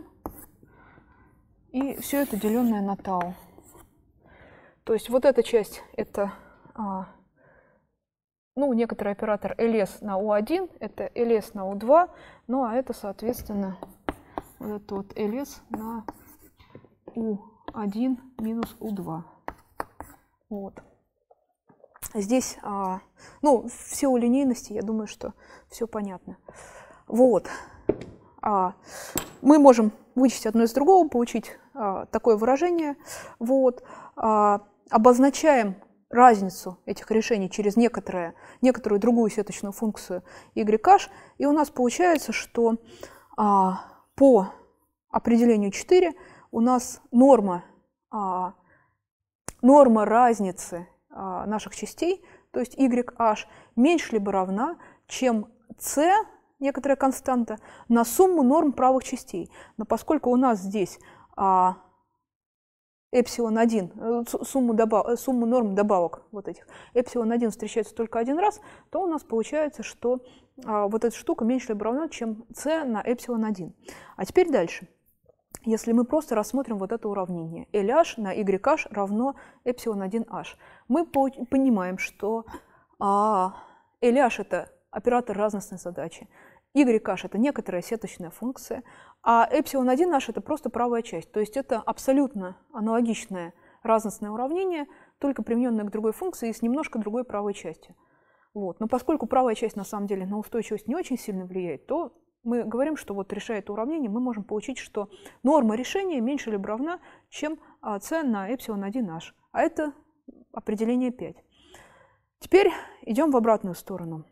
A: И все это деленное на тау. То есть вот эта часть это а, ну, некоторый оператор ls на у один, это ls на у два, ну а это, соответственно, вот это вот ls на у один минус у два. Вот. Здесь, а, ну, в силу линейности, я думаю, что все понятно. Вот. А, мы можем вычесть одно из другого, получить а, такое выражение. Вот. А, обозначаем разницу этих решений через некоторое, некоторую другую сеточную функцию y'h, и у нас получается, что а, по определению четыре у нас норма, а, норма разницы а, наших частей, то есть y'h, меньше либо равна, чем c, некоторая константа, на сумму норм правых частей. Но поскольку у нас здесь а, эпсилон один, сумму, добав, сумму норм добавок вот этих, эпсилон один встречается только один раз, то у нас получается, что а, вот эта штука меньше либо равна, чем c на эпсилон один. А теперь дальше. Если мы просто рассмотрим вот это уравнение, эл-h на y'h равно эпсилон один h, мы понимаем, что а, эл-h это оператор разностной задачи, y'h это некоторая сеточная функция, а эпсилон один h это просто правая часть. То есть это абсолютно аналогичное разностное уравнение, только примененное к другой функции и с немножко другой правой частью. Вот. Но поскольку правая часть на самом деле на устойчивость не очень сильно влияет, то мы говорим, что вот решая это уравнение, мы можем получить, что норма решения меньше либо равна, чем c на эпсилон один h. А это определение пять. Теперь идем в обратную сторону.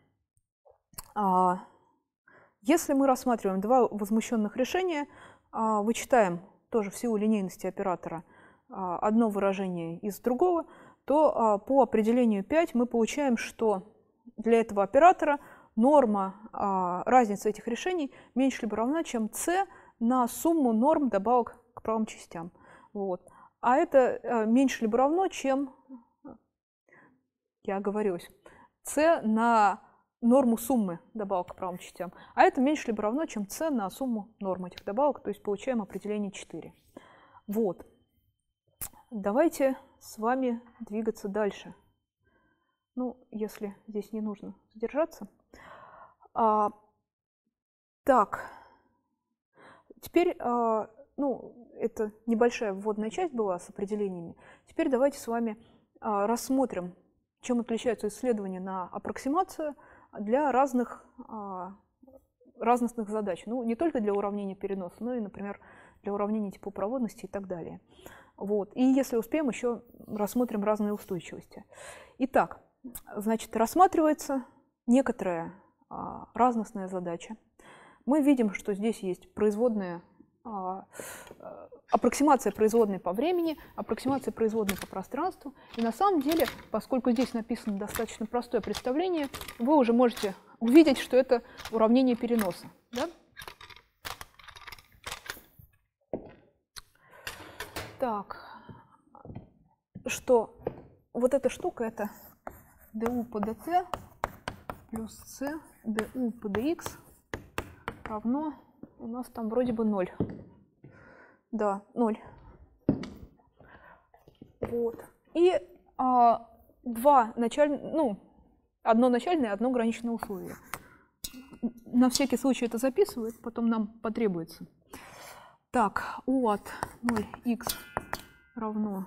A: Если мы рассматриваем два возмущенных решения, вычитаем тоже в силу линейности оператора одно выражение из другого, то по определению пять мы получаем, что для этого оператора норма а, разницы этих решений меньше либо равна, чем c на сумму норм добавок к правым частям. Вот. А это а, меньше либо равно, чем, я оговорилась, c на норму суммы добавок к правым частям. А это меньше либо равно, чем c на сумму норм этих добавок, то есть получаем определение четыре. Вот. Давайте с вами двигаться дальше. Ну, если здесь не нужно задержаться. А, так, теперь, а, ну, это небольшая вводная часть была с определениями. Теперь давайте с вами а, рассмотрим, чем отличаются исследования на аппроксимацию для разных а, разностных задач. Ну, не только для уравнения переноса, но и, например, для уравнения теплопроводности и так далее. Вот. И если успеем, еще рассмотрим разные устойчивости. Итак, значит, рассматривается некоторая а, разностная задача. Мы видим, что здесь есть производная, а, а, аппроксимация производной по времени, аппроксимация производной по пространству. И на самом деле, поскольку здесь написано достаточно простое представление, вы уже можете увидеть, что это уравнение переноса. Да? Так, что вот эта штука, это du по dc плюс c du по dx равно, у нас там вроде бы ноль. Да, ноль. Вот. И а, два начальных, ну, одно начальное, одно граничное условие. на всякий случай это записывает, потом нам потребуется. Так, у от ноль х равно,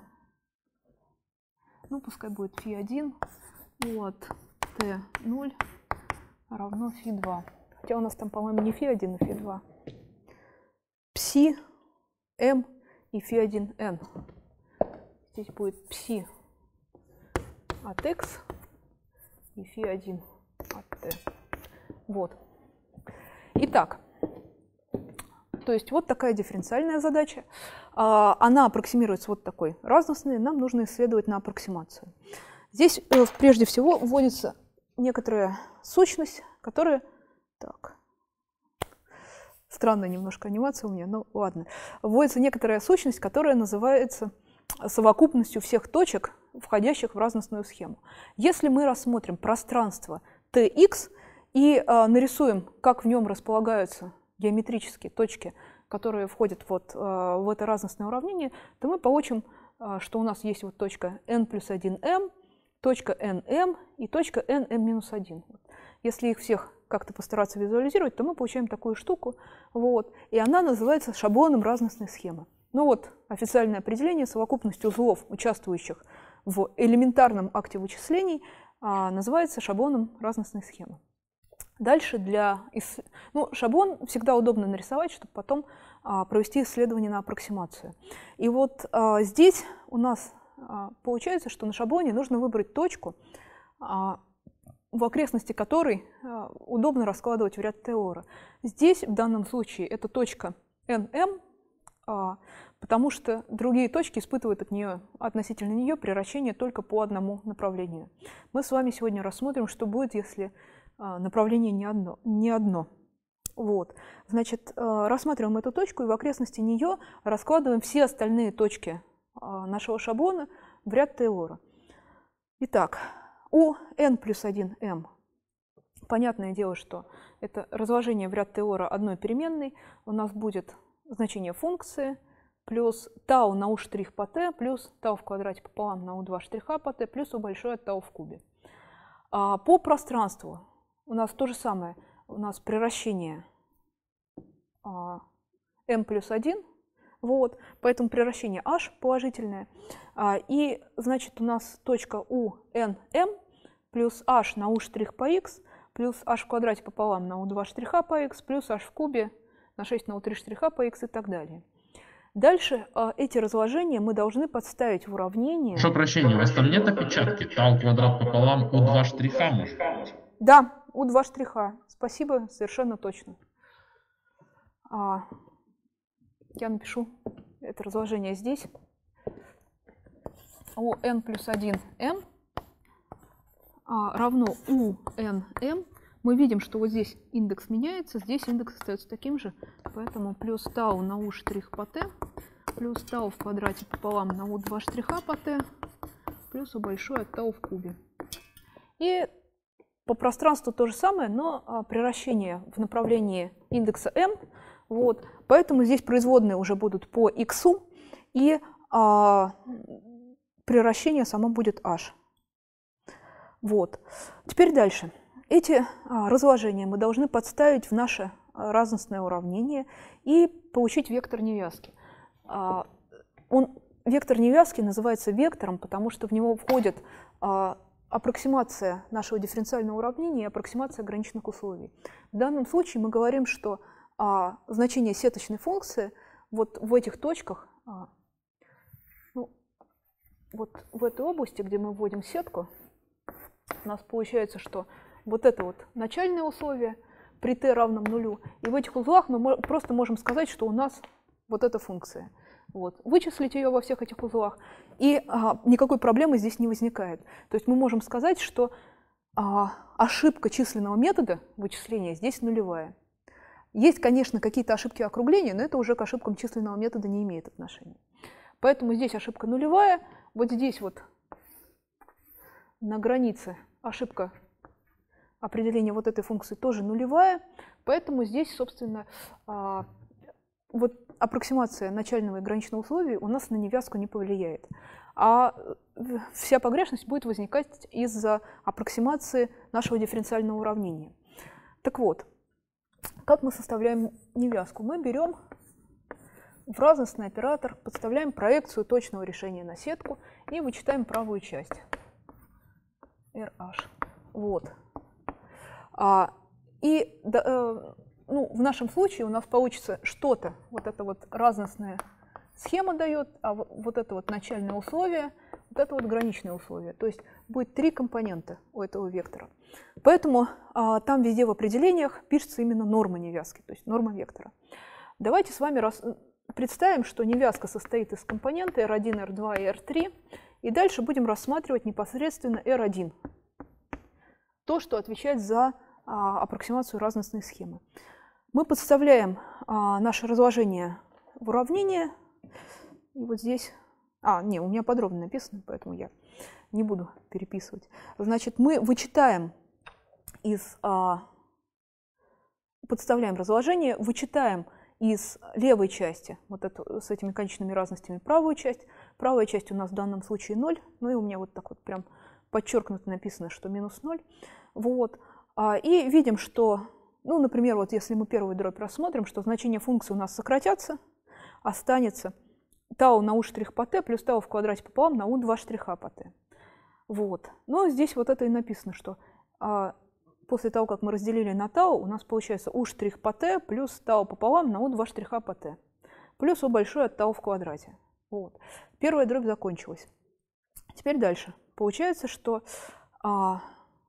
A: ну пускай будет фи один, у от t ноль равно фи два. Хотя у нас там, по-моему, не фи один, а фи два. Пси m и фи один n. Здесь будет пси от x и фи один от t. Вот. Итак, то есть вот такая дифференциальная задача. Она аппроксимируется вот такой разностной, нам нужно исследовать на аппроксимацию. Здесь прежде всего вводится некоторая сущность, которая... Так, странная немножко анимация у меня, но ладно. Вводится некоторая сущность, которая называется совокупностью всех точек, входящих в разностную схему. Если мы рассмотрим пространство Tx и э, нарисуем, как в нем располагаются геометрические точки, которые входят вот, э, в это разностное уравнение, то мы получим, э, что у нас есть вот точка n плюс один m, точка nm и точка nm минус один. Если их всех как-то постараться визуализировать, то мы получаем такую штуку, вот, и она называется шаблоном разностной схемы. Ну вот официальное определение: совокупность узлов, участвующих в элементарном акте вычислений, а, называется шаблоном разностной схемы. Дальше для... Ну, шаблон всегда удобно нарисовать, чтобы потом а, провести исследование на аппроксимацию. И вот а, здесь у нас а, получается, что на шаблоне нужно выбрать точку, а, в окрестности которой а, удобно раскладывать в ряд Тейлора. Здесь в данном случае это точка эн эм, а, потому что другие точки испытывают от нее, относительно нее превращение только по одному направлению. Мы с вами сегодня рассмотрим, что будет, если а, направление не одно. Не одно. Вот. Значит, а, рассматриваем эту точку и в окрестности нее раскладываем все остальные точки а, нашего шаблона в ряд Тейлора. Итак, у n плюс один m, понятное дело, что это разложение в ряд Тейлора одной переменной, у нас будет значение функции плюс тау на u' по t плюс тау в квадрате пополам на u2' штриха по t плюс u большое от тау в кубе. А по пространству у нас то же самое. У нас превращение а, m плюс один, вот, поэтому превращение h положительное. А, и, значит, у нас точка у эн эм плюс h на u' по x плюс h в квадрате пополам на u2' штриха по x плюс h в кубе на шесть на u3 штриха по x и так далее. Дальше а, эти разложения мы должны подставить в уравнение.
B: Прошу прощения, у вас там нет опечатки? Тау квадрат пополам у2 штриха, может?
A: Да, у2 штриха. Спасибо, совершенно точно. А, я напишу это разложение здесь. У n плюс один m а, равно у эн эм. Мы видим, что вот здесь индекс меняется, здесь индекс остается таким же, поэтому плюс тау на u' по t, плюс тау в квадрате пополам на u2' штриха по t, плюс u большое от тау в кубе. И по пространству то же самое, но а, превращение в направлении индекса m, вот, поэтому здесь производные уже будут по x, и а, превращение само будет h. Вот. Теперь дальше. Эти а, разложения мы должны подставить в наше а, разностное уравнение и получить вектор невязки. А, он, вектор невязки называется вектором, потому что в него входит а, аппроксимация нашего дифференциального уравнения и аппроксимация ограниченных условий. В данном случае мы говорим, что а, значение сеточной функции вот в этих точках, а, ну, вот в этой области, где мы вводим сетку, у нас получается, что вот это вот начальное условие при t равном нулю. И в этих узлах мы просто можем сказать, что у нас вот эта функция. Вот. Вычислить ее во всех этих узлах. И а, никакой проблемы здесь не возникает. То есть мы можем сказать, что а, ошибка численного метода вычисления здесь нулевая. Есть, конечно, какие-то ошибки округления, но это уже к ошибкам численного метода не имеет отношения. Поэтому здесь ошибка нулевая. Вот здесь вот на границе ошибка определение вот этой функции тоже нулевая, поэтому здесь, собственно, вот аппроксимация начального и ограниченного условия у нас на невязку не повлияет. А вся погрешность будет возникать из-за аппроксимации нашего дифференциального уравнения. Так вот, как мы составляем невязку? Мы берем в разностный оператор, подставляем проекцию точного решения на сетку и вычитаем правую часть. эр аш. Вот. А, и да, э, ну, в нашем случае у нас получится что-то, вот эта вот разностная схема дает, а вот, вот это вот начальное условие, вот это вот граничное условие. То есть будет три компонента у этого вектора. Поэтому а, там везде в определениях пишется именно норма невязки, то есть норма вектора. Давайте с вами раз, представим, что невязка состоит из компонента эр один, эр два и эр три, и дальше будем рассматривать непосредственно эр один, то, что отвечает за а, аппроксимацию разностной схемы. Мы подставляем а, наше разложение в уравнение, и вот здесь... А, не, у меня подробно написано, поэтому я не буду переписывать. Значит, мы вычитаем из... А, подставляем разложение, вычитаем из левой части, вот эту, с этими конечными разностями, правую часть. Правая часть у нас в данном случае ноль, ну и у меня вот так вот прям подчеркнуто написано, что минус ноль. Вот. А, и видим, что, ну, например, вот если мы первую дробь рассмотрим, что значения функции у нас сократятся, останется тау на u штрих по t плюс тау в квадрате пополам на u два штриха по t. Вот. Но здесь вот это и написано, что а, после того, как мы разделили на тау, у нас получается u штрих по t плюс тау пополам на u два штриха по t. Плюс u большое от тау в квадрате. Вот. Первая дробь закончилась. Теперь дальше. Получается, что а,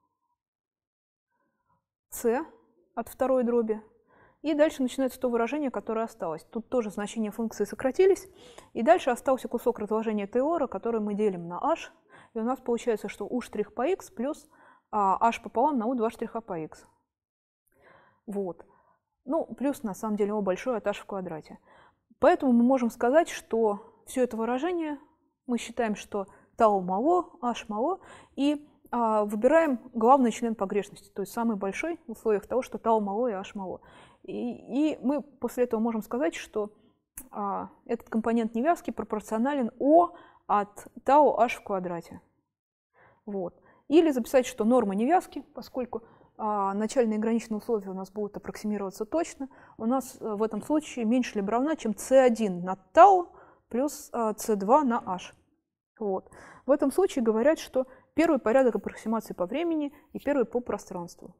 A: c от второй дроби. И дальше начинается то выражение, которое осталось. Тут тоже значения функции сократились. И дальше остался кусок разложения теора, который мы делим на h. И у нас получается, что u штрих по x плюс а, h пополам на u два штриха по x. Вот. Ну, плюс на самом деле o большое от h в квадрате. Поэтому мы можем сказать, что все это выражение мы считаем, что тау мало, h мало, и а, выбираем главный член погрешности, то есть самый большой в условиях того, что тау мало и h мало. И, и мы после этого можем сказать, что а, этот компонент невязки пропорционален o от тау h в квадрате. Вот. Или записать, что норма невязки, поскольку а, начальные и граничные условия у нас будут аппроксимироваться точно, у нас а, в этом случае меньше либо равна, чем c один на тау плюс а, c два на h. Вот. В этом случае говорят, что первый порядок аппроксимации по времени и первый по пространству.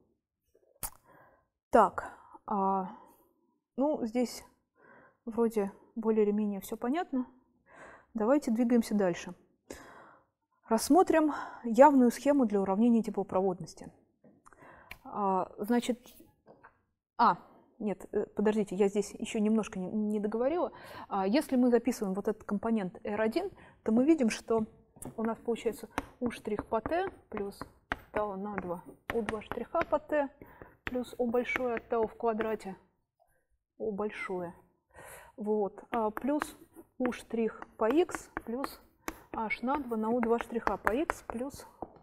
A: Так. А, ну, здесь вроде более или менее все понятно. Давайте двигаемся дальше. Рассмотрим явную схему для уравнения теплопроводности. А, значит, а, нет, подождите, я здесь еще немножко не, не договорила. А, если мы записываем вот этот компонент эр один, то мы видим, что у нас получается u штрих по t плюс тау на два u два штриха по t плюс o большое от тау в квадрате, o большое, вот, а плюс u штрих по x плюс h на два на u два штриха по x плюс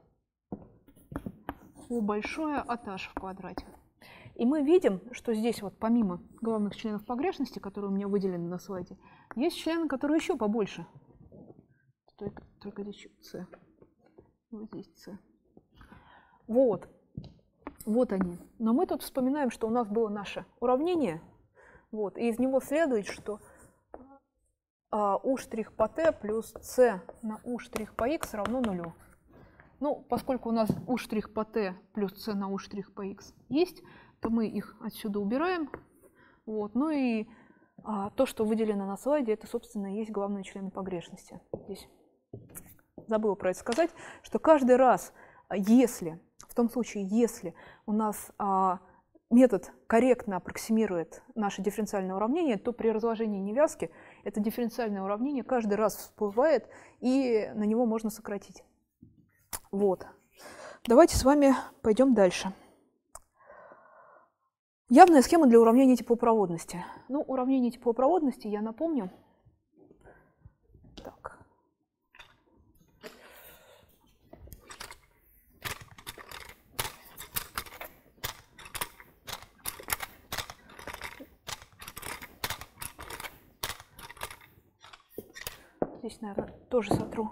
A: o большое от h в квадрате. И мы видим, что здесь вот помимо главных членов погрешности, которые у меня выделены на слайде, есть члены, которые еще побольше. Только, только здесь c. Вот здесь c. Вот. Вот они. Но мы тут вспоминаем, что у нас было наше уравнение, вот, и из него следует, что а, u штрих по t плюс c на u штрих по x равно нулю. Ну, поскольку у нас u штрих по t плюс c на u штрих по x есть, то мы их отсюда убираем. Вот. Ну и а, то, что выделено на слайде, это, собственно, и есть главные члены погрешности. Здесь забыла про это сказать, что каждый раз, если... В том случае, если у нас а, метод корректно аппроксимирует наше дифференциальное уравнение, то при разложении невязки это дифференциальное уравнение каждый раз всплывает, и на него можно сократить. Вот. Давайте с вами пойдем дальше. Явная схема для уравнения теплопроводности. Ну, уравнение теплопроводности, я напомню. Так. Здесь, наверное, тоже сотру.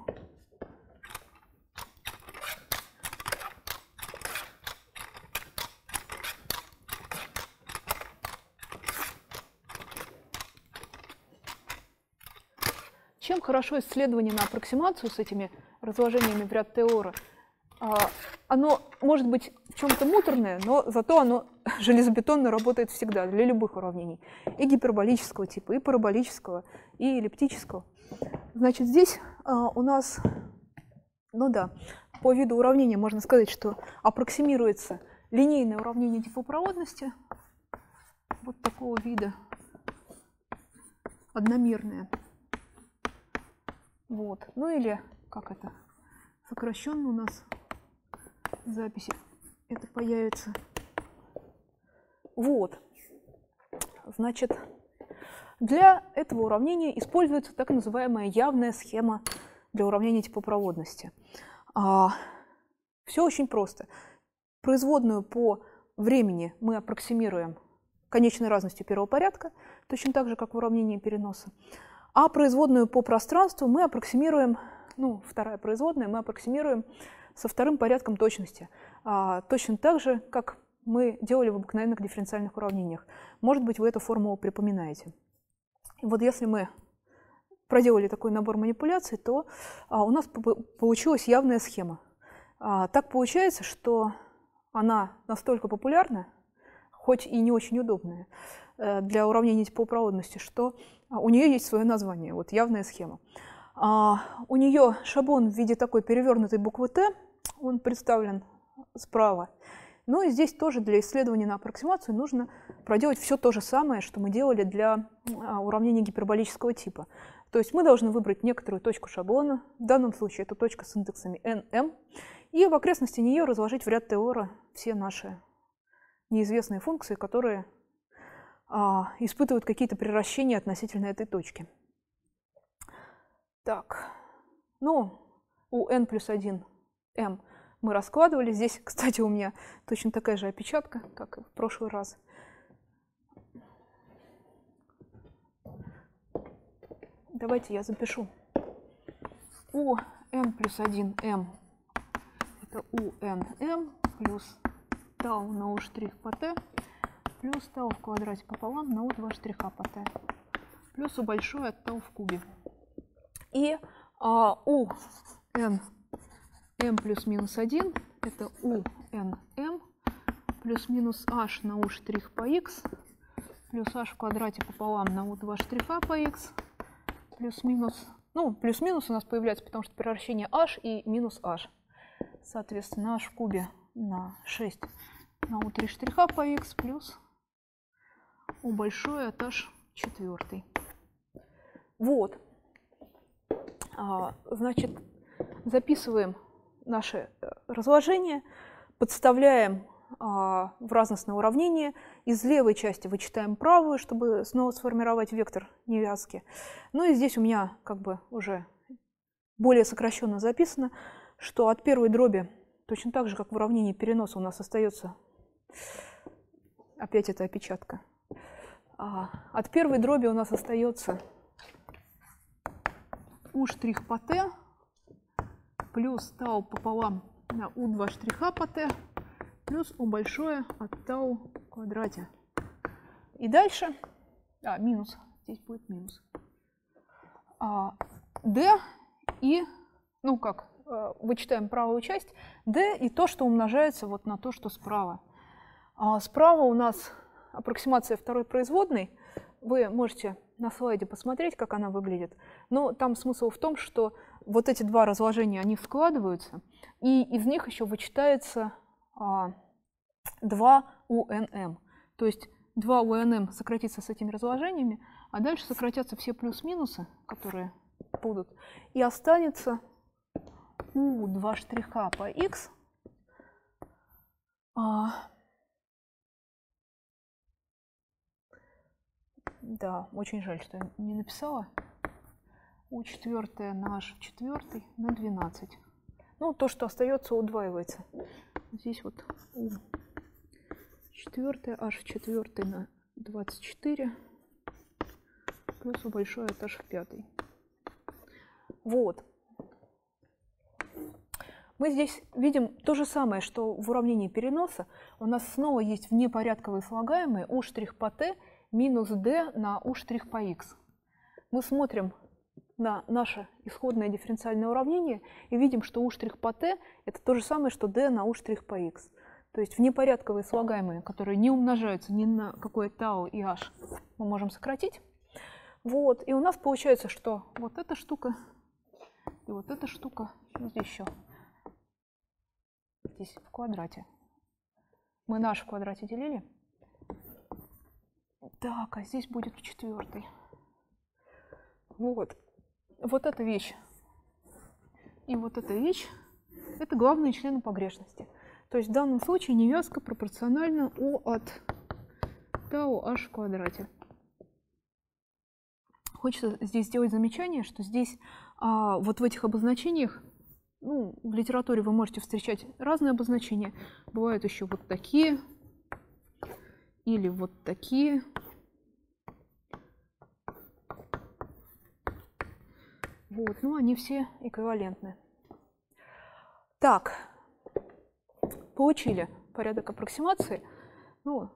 A: чем хорошо исследование на аппроксимацию с этими разложениями в ряд теора? Оно может быть в чем-то муторное, но зато оно железобетонно работает всегда для любых уравнений. И гиперболического типа, и параболического, и эллиптического. Значит, здесь у нас, ну да, по виду уравнения можно сказать, что аппроксимируется линейное уравнение теплопроводности вот такого вида, одномерное. Вот. Ну или, как это, сокращенно у нас в записи это появится. Вот. Значит, для этого уравнения используется так называемая явная схема для уравнения теплопроводности. А, все очень просто. Производную по времени мы аппроксимируем конечной разностью первого порядка, точно так же, как в уравнении переноса. А производную по пространству мы аппроксимируем, ну, вторая производная, мы аппроксимируем со вторым порядком точности. А, точно так же, как мы делали в обыкновенных дифференциальных уравнениях. Может быть, вы эту формулу припоминаете. И вот если мы проделали такой набор манипуляций, то а, у нас получилась явная схема. А, так получается, что она настолько популярна, хоть и не очень удобная э, для уравнения теплопроводности, что а, у нее есть свое название, вот явная схема. А, у нее шаблон в виде такой перевернутой буквы Т, он представлен справа. Ну и здесь тоже для исследования на аппроксимацию нужно проделать все то же самое, что мы делали для а, уравнения гиперболического типа. То есть мы должны выбрать некоторую точку шаблона, в данном случае это точка с индексами эн эм, и в окрестности нее разложить в ряд теора все наши неизвестные функции, которые а, испытывают какие-то превращения относительно этой точки. Так, ну, у n плюс один m мы раскладывали. Здесь, кстати, у меня точно такая же опечатка, как и в прошлый раз. Давайте я запишу. У m плюс один m это у эн эм плюс тау на u' по t плюс тау в квадрате пополам на u два штриха по t плюс у большой от тау в кубе. И а, у n m плюс минус один это у эн эм плюс минус h на u' по x плюс h в квадрате пополам на u два штриха по x плюс минус, ну, плюс-минус у нас появляется, потому что превращение h и минус h. Соответственно, h в кубе на шесть на u три штриха по x плюс u большое от h четвертый. Вот. А, значит, записываем наше разложение, подставляем а, в разностное уравнение. Из левой части вычитаем правую, чтобы снова сформировать вектор невязки. Ну и здесь у меня как бы уже более сокращенно записано, что от первой дроби, точно так же, как в уравнении переноса, у нас остается, опять эта опечатка, а, от первой дроби у нас остается u' по t плюс тау пополам на u два штриха по t плюс u большое от тау в квадрате. И дальше, а, минус, здесь будет минус, а, d и, ну как, вычитаем правую часть, d и то, что умножается вот на то, что справа. А справа у нас аппроксимация второй производной. Вы можете на слайде посмотреть, как она выглядит. Но там смысл в том, что вот эти два разложения, они складываются, и из них еще вычитается а, два у эн эм. То есть два у эн эм сократится с этими разложениями, а дальше сократятся все плюс-минусы, которые будут, и останется у два штриха по x. А, да, очень жаль, что я не написала. у четвертое на h в четвертый на двенадцать. Ну, то, что остается, удваивается. Здесь вот у четвертое h в четвертый на двадцать четыре плюс у большое от h в пятый. Вот. Мы здесь видим то же самое, что в уравнении переноса. У нас снова есть внепорядковые слагаемые u' по t минус d на u' по x. Мы смотрим на наше исходное дифференциальное уравнение и видим, что u' по t это то же самое, что d на u' по x. То есть внепорядковые слагаемые, которые не умножаются ни на какое тау и h, мы можем сократить. Вот. И у нас получается, что вот эта штука и вот эта штука, ну, здесь еще, здесь в квадрате. Мы наш в квадрате делили. Так, а здесь будет в четвертой. Вот. Вот эта вещь и вот эта вещь – это главные члены погрешности. То есть в данном случае невязка пропорциональна u от тау h в квадрате. Хочется здесь сделать замечание, что здесь а, вот в этих обозначениях, ну, в литературе вы можете встречать разные обозначения. Бывают еще вот такие или вот такие. Вот, ну, они все эквивалентны. Так, получили порядок аппроксимации. Ну,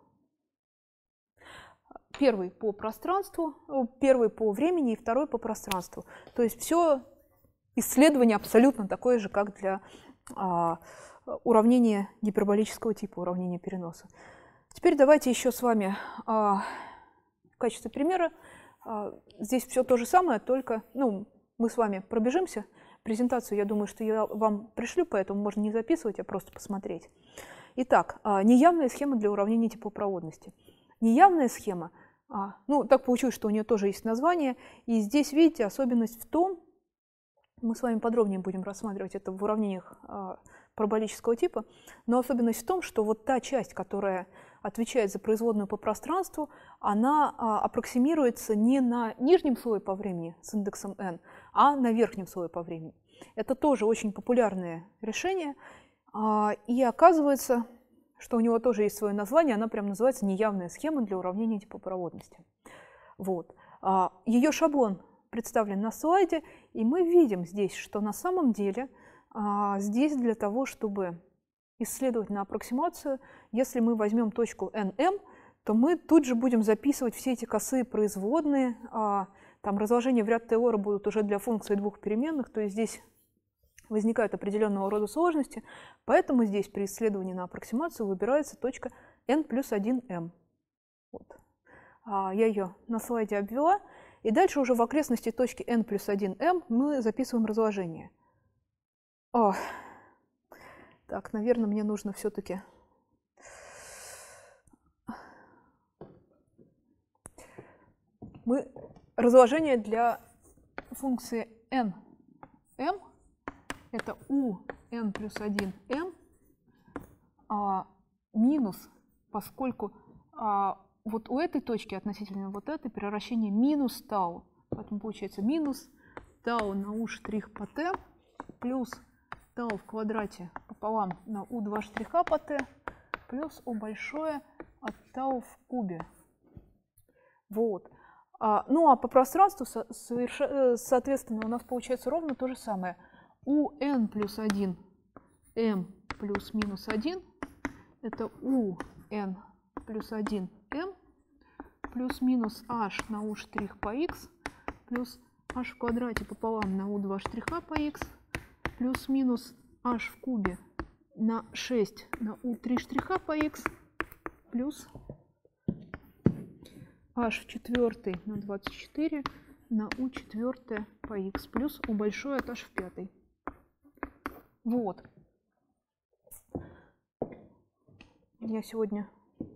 A: первый по пространству, первый по времени и второй по пространству. То есть все исследование абсолютно такое же, как для а, уравнения гиперболического типа, уравнения переноса. Теперь давайте еще с вами а, в качестве примера. А, здесь все то же самое, только, ну, мы с вами пробежимся. Презентацию, я думаю, что я вам пришлю, поэтому можно не записывать, а просто посмотреть. Итак, неявная схема для уравнения теплопроводности. Неявная схема, ну, так получилось, что у нее тоже есть название. И здесь, видите, особенность в том, мы с вами подробнее будем рассматривать это в уравнениях параболического типа, но особенность в том, что вот та часть, которая отвечает за производную по пространству, она а, аппроксимируется не на нижнем слое по времени с индексом n, а на верхнем слое по времени. Это тоже очень популярное решение, а, и оказывается, что у него тоже есть свое название, она прям называется неявная схема для уравнения теплопроводности. Вот. А, ее шаблон представлен на слайде, и мы видим здесь, что на самом деле а, здесь для того, чтобы исследовать на аппроксимацию, если мы возьмем точку эн эм, то мы тут же будем записывать все эти косые производные, а, там разложения в ряд Тейлора будут уже для функций двух переменных, то есть здесь возникают определенного рода сложности, поэтому здесь при исследовании на аппроксимацию выбирается точка n плюс один эм. Вот. А, я ее на слайде обвела, и дальше уже в окрестности точки n плюс один эм мы записываем разложение. О. Так, наверное, мне нужно все-таки мы разложение для функции n m это u n плюс один m а, минус, поскольку а, вот у этой точки относительно вот этой превращение минус тау, поэтому получается минус тау на u' по t плюс тау в квадрате пополам на u два штриха по t плюс u большое от тау в кубе. Вот. А, ну а по пространству, со, соверш... соответственно, у нас получается ровно то же самое. un плюс один m плюс минус один это un плюс один m плюс минус h на u' по x плюс h в квадрате пополам на u два штриха по x плюс минус h в кубе на шесть на u три штриха по x плюс h в четвертой на двадцать четыре на u четвертое по x плюс u большое от h в пятой. Вот. Я сегодня...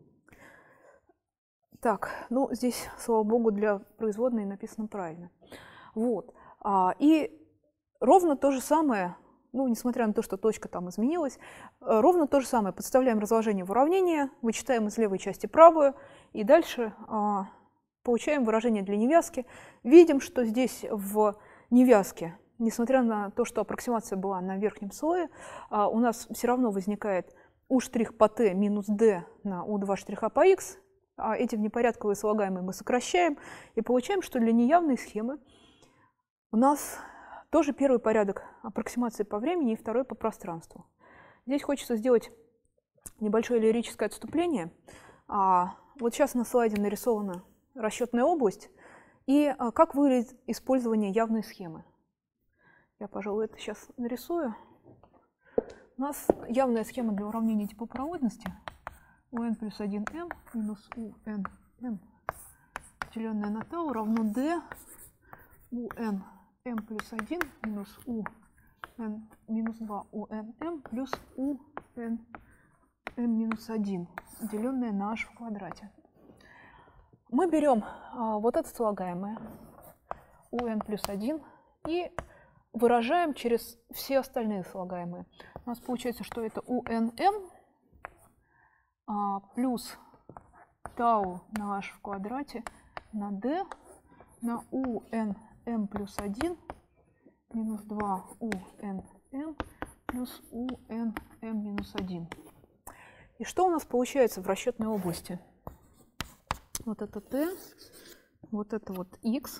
A: Так, ну здесь, слава богу, для производной написано правильно. Вот. А, и ровно то же самое, ну, несмотря на то, что точка там изменилась, ровно то же самое. Подставляем разложение в уравнение, вычитаем из левой части правую, и дальше а, получаем выражение для невязки. Видим, что здесь в невязке, несмотря на то, что аппроксимация была на верхнем слое, а, у нас все равно возникает u' по t минус d на u два штриха по x. А эти внепорядковые слагаемые мы сокращаем, и получаем, что для неявной схемы у нас тоже первый порядок аппроксимации по времени и второй по пространству. Здесь хочется сделать небольшое лирическое отступление. А вот сейчас на слайде нарисована расчетная область, И а, как выглядит использование явной схемы. Я, пожалуй, это сейчас нарисую. У нас явная схема для уравнения типопроводности un плюс один m минус un m, деленное на tau, равно d un m плюс один минус un минус два un m плюс un m минус один, деленное на h в квадрате. Мы берем а, вот это слагаемое un плюс один и выражаем через все остальные слагаемые. У нас получается, что это unm а, плюс tau на h в квадрате на d на unm плюс один минус два unm плюс unm минус один. И что у нас получается в расчетной области? Вот это t, вот это вот x.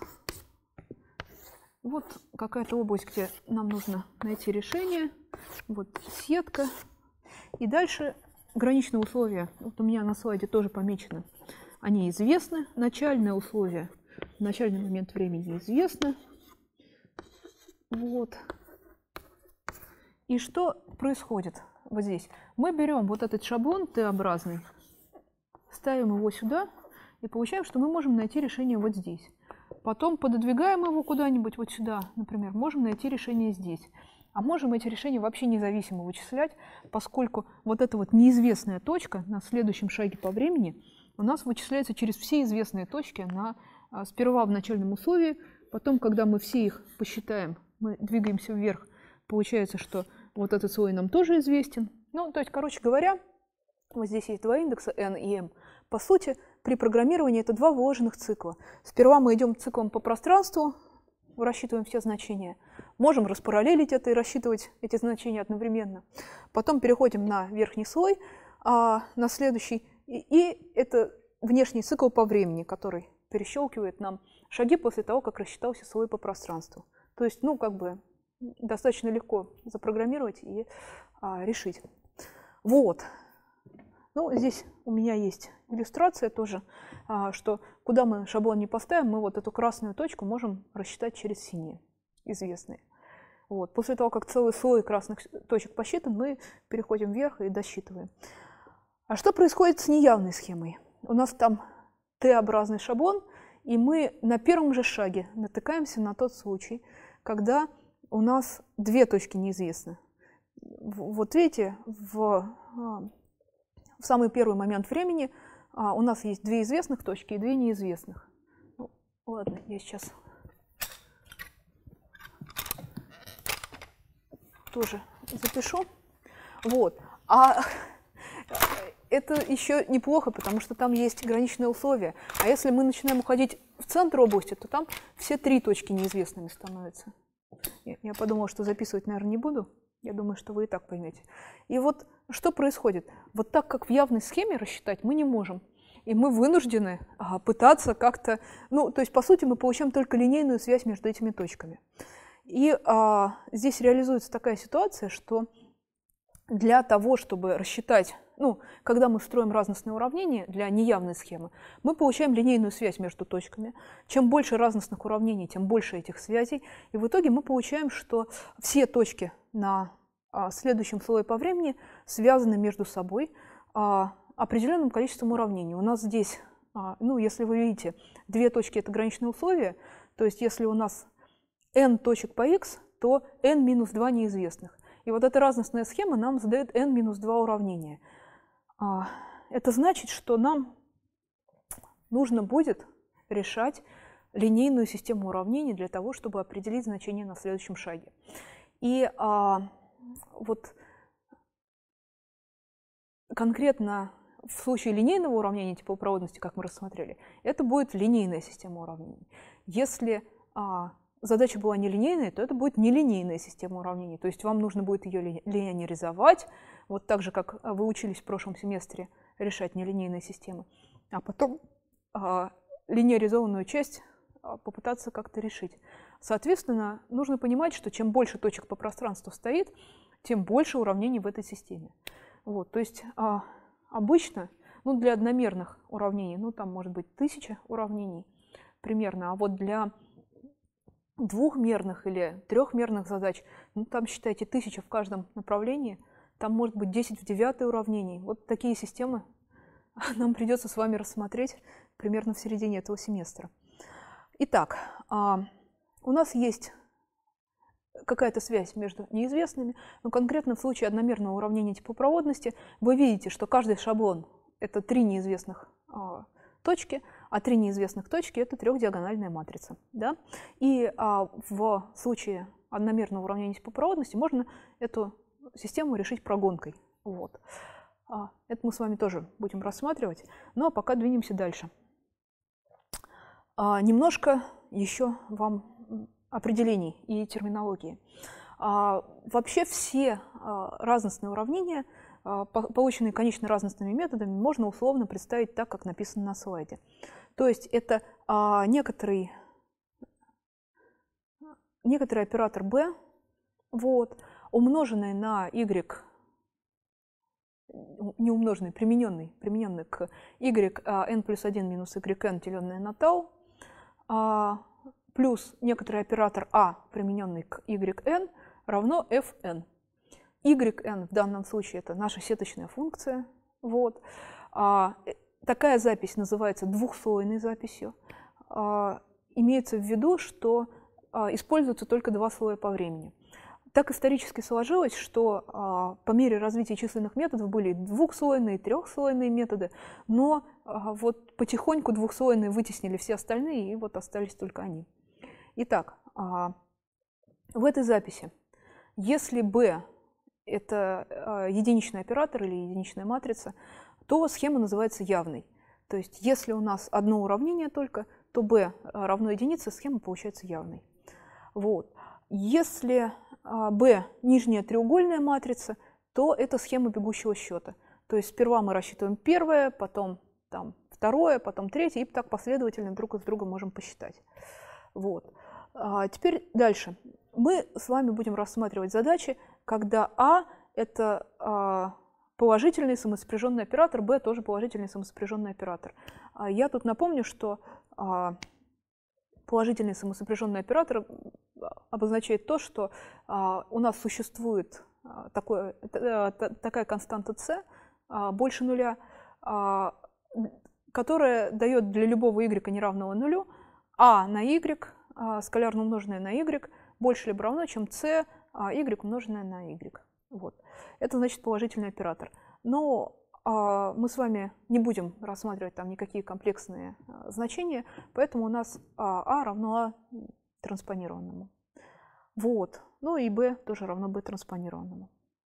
A: Вот какая-то область, где нам нужно найти решение. Вот сетка. И дальше граничные условия. Вот у меня на слайде тоже помечено. Они известны. Начальные условия в начальный момент времени известны. Вот. И что происходит вот здесь? Мы берем вот этот шаблон Т-образный, ставим его сюда и получаем, что мы можем найти решение вот здесь. Потом пододвигаем его куда-нибудь вот сюда, например, можем найти решение здесь. А можем эти решения вообще независимо вычислять, поскольку вот эта вот неизвестная точка на следующем шаге по времени у нас вычисляется через все известные точки на, сперва в начальном условии, потом, когда мы все их посчитаем, мы двигаемся вверх, получается, что вот этот слой нам тоже известен. Ну, то есть, короче говоря, вот здесь есть два индекса n и m. По сути, при программировании это два вложенных цикла. Сперва мы идем циклом по пространству, рассчитываем все значения. Можем распараллелить это и рассчитывать эти значения одновременно. Потом переходим на верхний слой, а на следующий. И, и это внешний цикл по времени, который перещелкивает нам шаги после того, как рассчитался слой по пространству. То есть, ну, как бы достаточно легко запрограммировать и а, решить. Вот. Ну, здесь у меня есть иллюстрация тоже, а, что куда мы шаблон не поставим, мы вот эту красную точку можем рассчитать через синие, известные. Вот. После того, как целый слой красных точек посчитан, мы переходим вверх и досчитываем. А что происходит с неявной схемой? У нас там Т-образный шаблон, и мы на первом же шаге натыкаемся на тот случай, когда у нас две точки неизвестны. Вот видите, в, в самый первый момент времени у нас есть две известных точки и две неизвестных. Ну, ладно, я сейчас тоже запишу. Вот. А это еще неплохо, потому что там есть граничные условия. А если мы начинаем уходить в центр области, то там все три точки неизвестными становятся. Я подумала, что записывать, наверное, не буду. Я думаю, что вы и так поймете. И вот что происходит? Вот так как в явной схеме рассчитать мы не можем. И мы вынуждены а, пытаться как-то... Ну, то есть, по сути, мы получаем только линейную связь между этими точками. И а, здесь реализуется такая ситуация, что для того, чтобы рассчитать... Ну, когда мы строим разностные уравнения для неявной схемы, мы получаем линейную связь между точками. Чем больше разностных уравнений, тем больше этих связей. И в итоге мы получаем, что все точки на а, следующем слое по времени связаны между собой а, определенным количеством уравнений. У нас здесь, а, ну, если вы видите, две точки – это граничные условия. То есть если у нас n точек по x, то n минус два неизвестных. И вот эта разностная схема нам задает n минус два уравнения. Это значит, что нам нужно будет решать линейную систему уравнений для того, чтобы определить значение на следующем шаге. И а, вот конкретно в случае линейного уравнения типопроводности, как мы рассмотрели, это будет линейная система уравнений. Если а, задача была нелинейная, то это будет нелинейная система уравнений. То есть вам нужно будет ее линейнизовать, вот так же, как вы учились в прошлом семестре решать нелинейные системы, а потом а, линеаризованную часть а, попытаться как-то решить. Соответственно, нужно понимать, что чем больше точек по пространству стоит, тем больше уравнений в этой системе. Вот, то есть а, обычно, ну, для одномерных уравнений, ну, там может быть тысяча уравнений, примерно. А вот для двухмерных или трехмерных задач, ну, там, считайте, тысяча в каждом направлении, там может быть десять в девятой уравнений. Вот такие системы нам придется с вами рассмотреть примерно в середине этого семестра. Итак, у нас есть какая-то связь между неизвестными, но конкретно в случае одномерного уравнения типопроводности вы видите, что каждый шаблон – это три неизвестных точки, а три неизвестных точки – это трехдиагональная матрица. Да? И а, в случае одномерного уравнения типопроводности можно эту систему решить прогонкой. Вот. А, это мы с вами тоже будем рассматривать. Ну а пока двинемся дальше. А, немножко еще вам определений и терминологии. А, вообще все а, разностные уравнения, а, полученные конечно разностными методами, можно условно представить так, как написано на слайде. То есть это а, некоторый, некоторый оператор b, вот, умноженный на y, не умноженный, примененный, примененный к y а, n плюс один минус yn, деленное на tau, а, плюс некоторый оператор а, примененный к yn, равно fn. Yn в данном случае это наша сеточная функция. Вот. А, такая запись называется двухслойной записью. А, имеется в виду, что а, используются только два слоя по времени. Так исторически сложилось, что а, по мере развития численных методов были двухслойные, трехслойные методы, но а, вот потихоньку двухслойные вытеснили все остальные, и вот остались только они. Итак, а, в этой записи, если b – это а, единичный оператор или единичная матрица, то схема называется явной. То есть если у нас одно уравнение только, то b равно единице, схема получается явной. Вот. Если а, b – нижняя треугольная матрица, то это схема бегущего счета. То есть сперва мы рассчитываем первое, потом там, второе, потом третье, и так последовательно друг из друга можем посчитать. Вот. А теперь дальше. Мы с вами будем рассматривать задачи, когда А – это а, положительный самосопряженный оператор, Б – тоже положительный самосопряженный оператор. А я тут напомню, что а, положительный самосопряженный оператор обозначает то, что а, у нас существует а, такое, та, та, такая константа c а, больше нуля, а, которая дает для любого y неравного нулю а на y, скалярно умноженное на y, больше либо равно, чем c, y умноженное на y. Вот. Это значит положительный оператор. Но а, мы с вами не будем рассматривать там никакие комплексные а, значения, поэтому у нас а, а равно а транспонированному. Вот. Ну и b тоже равно b транспонированному.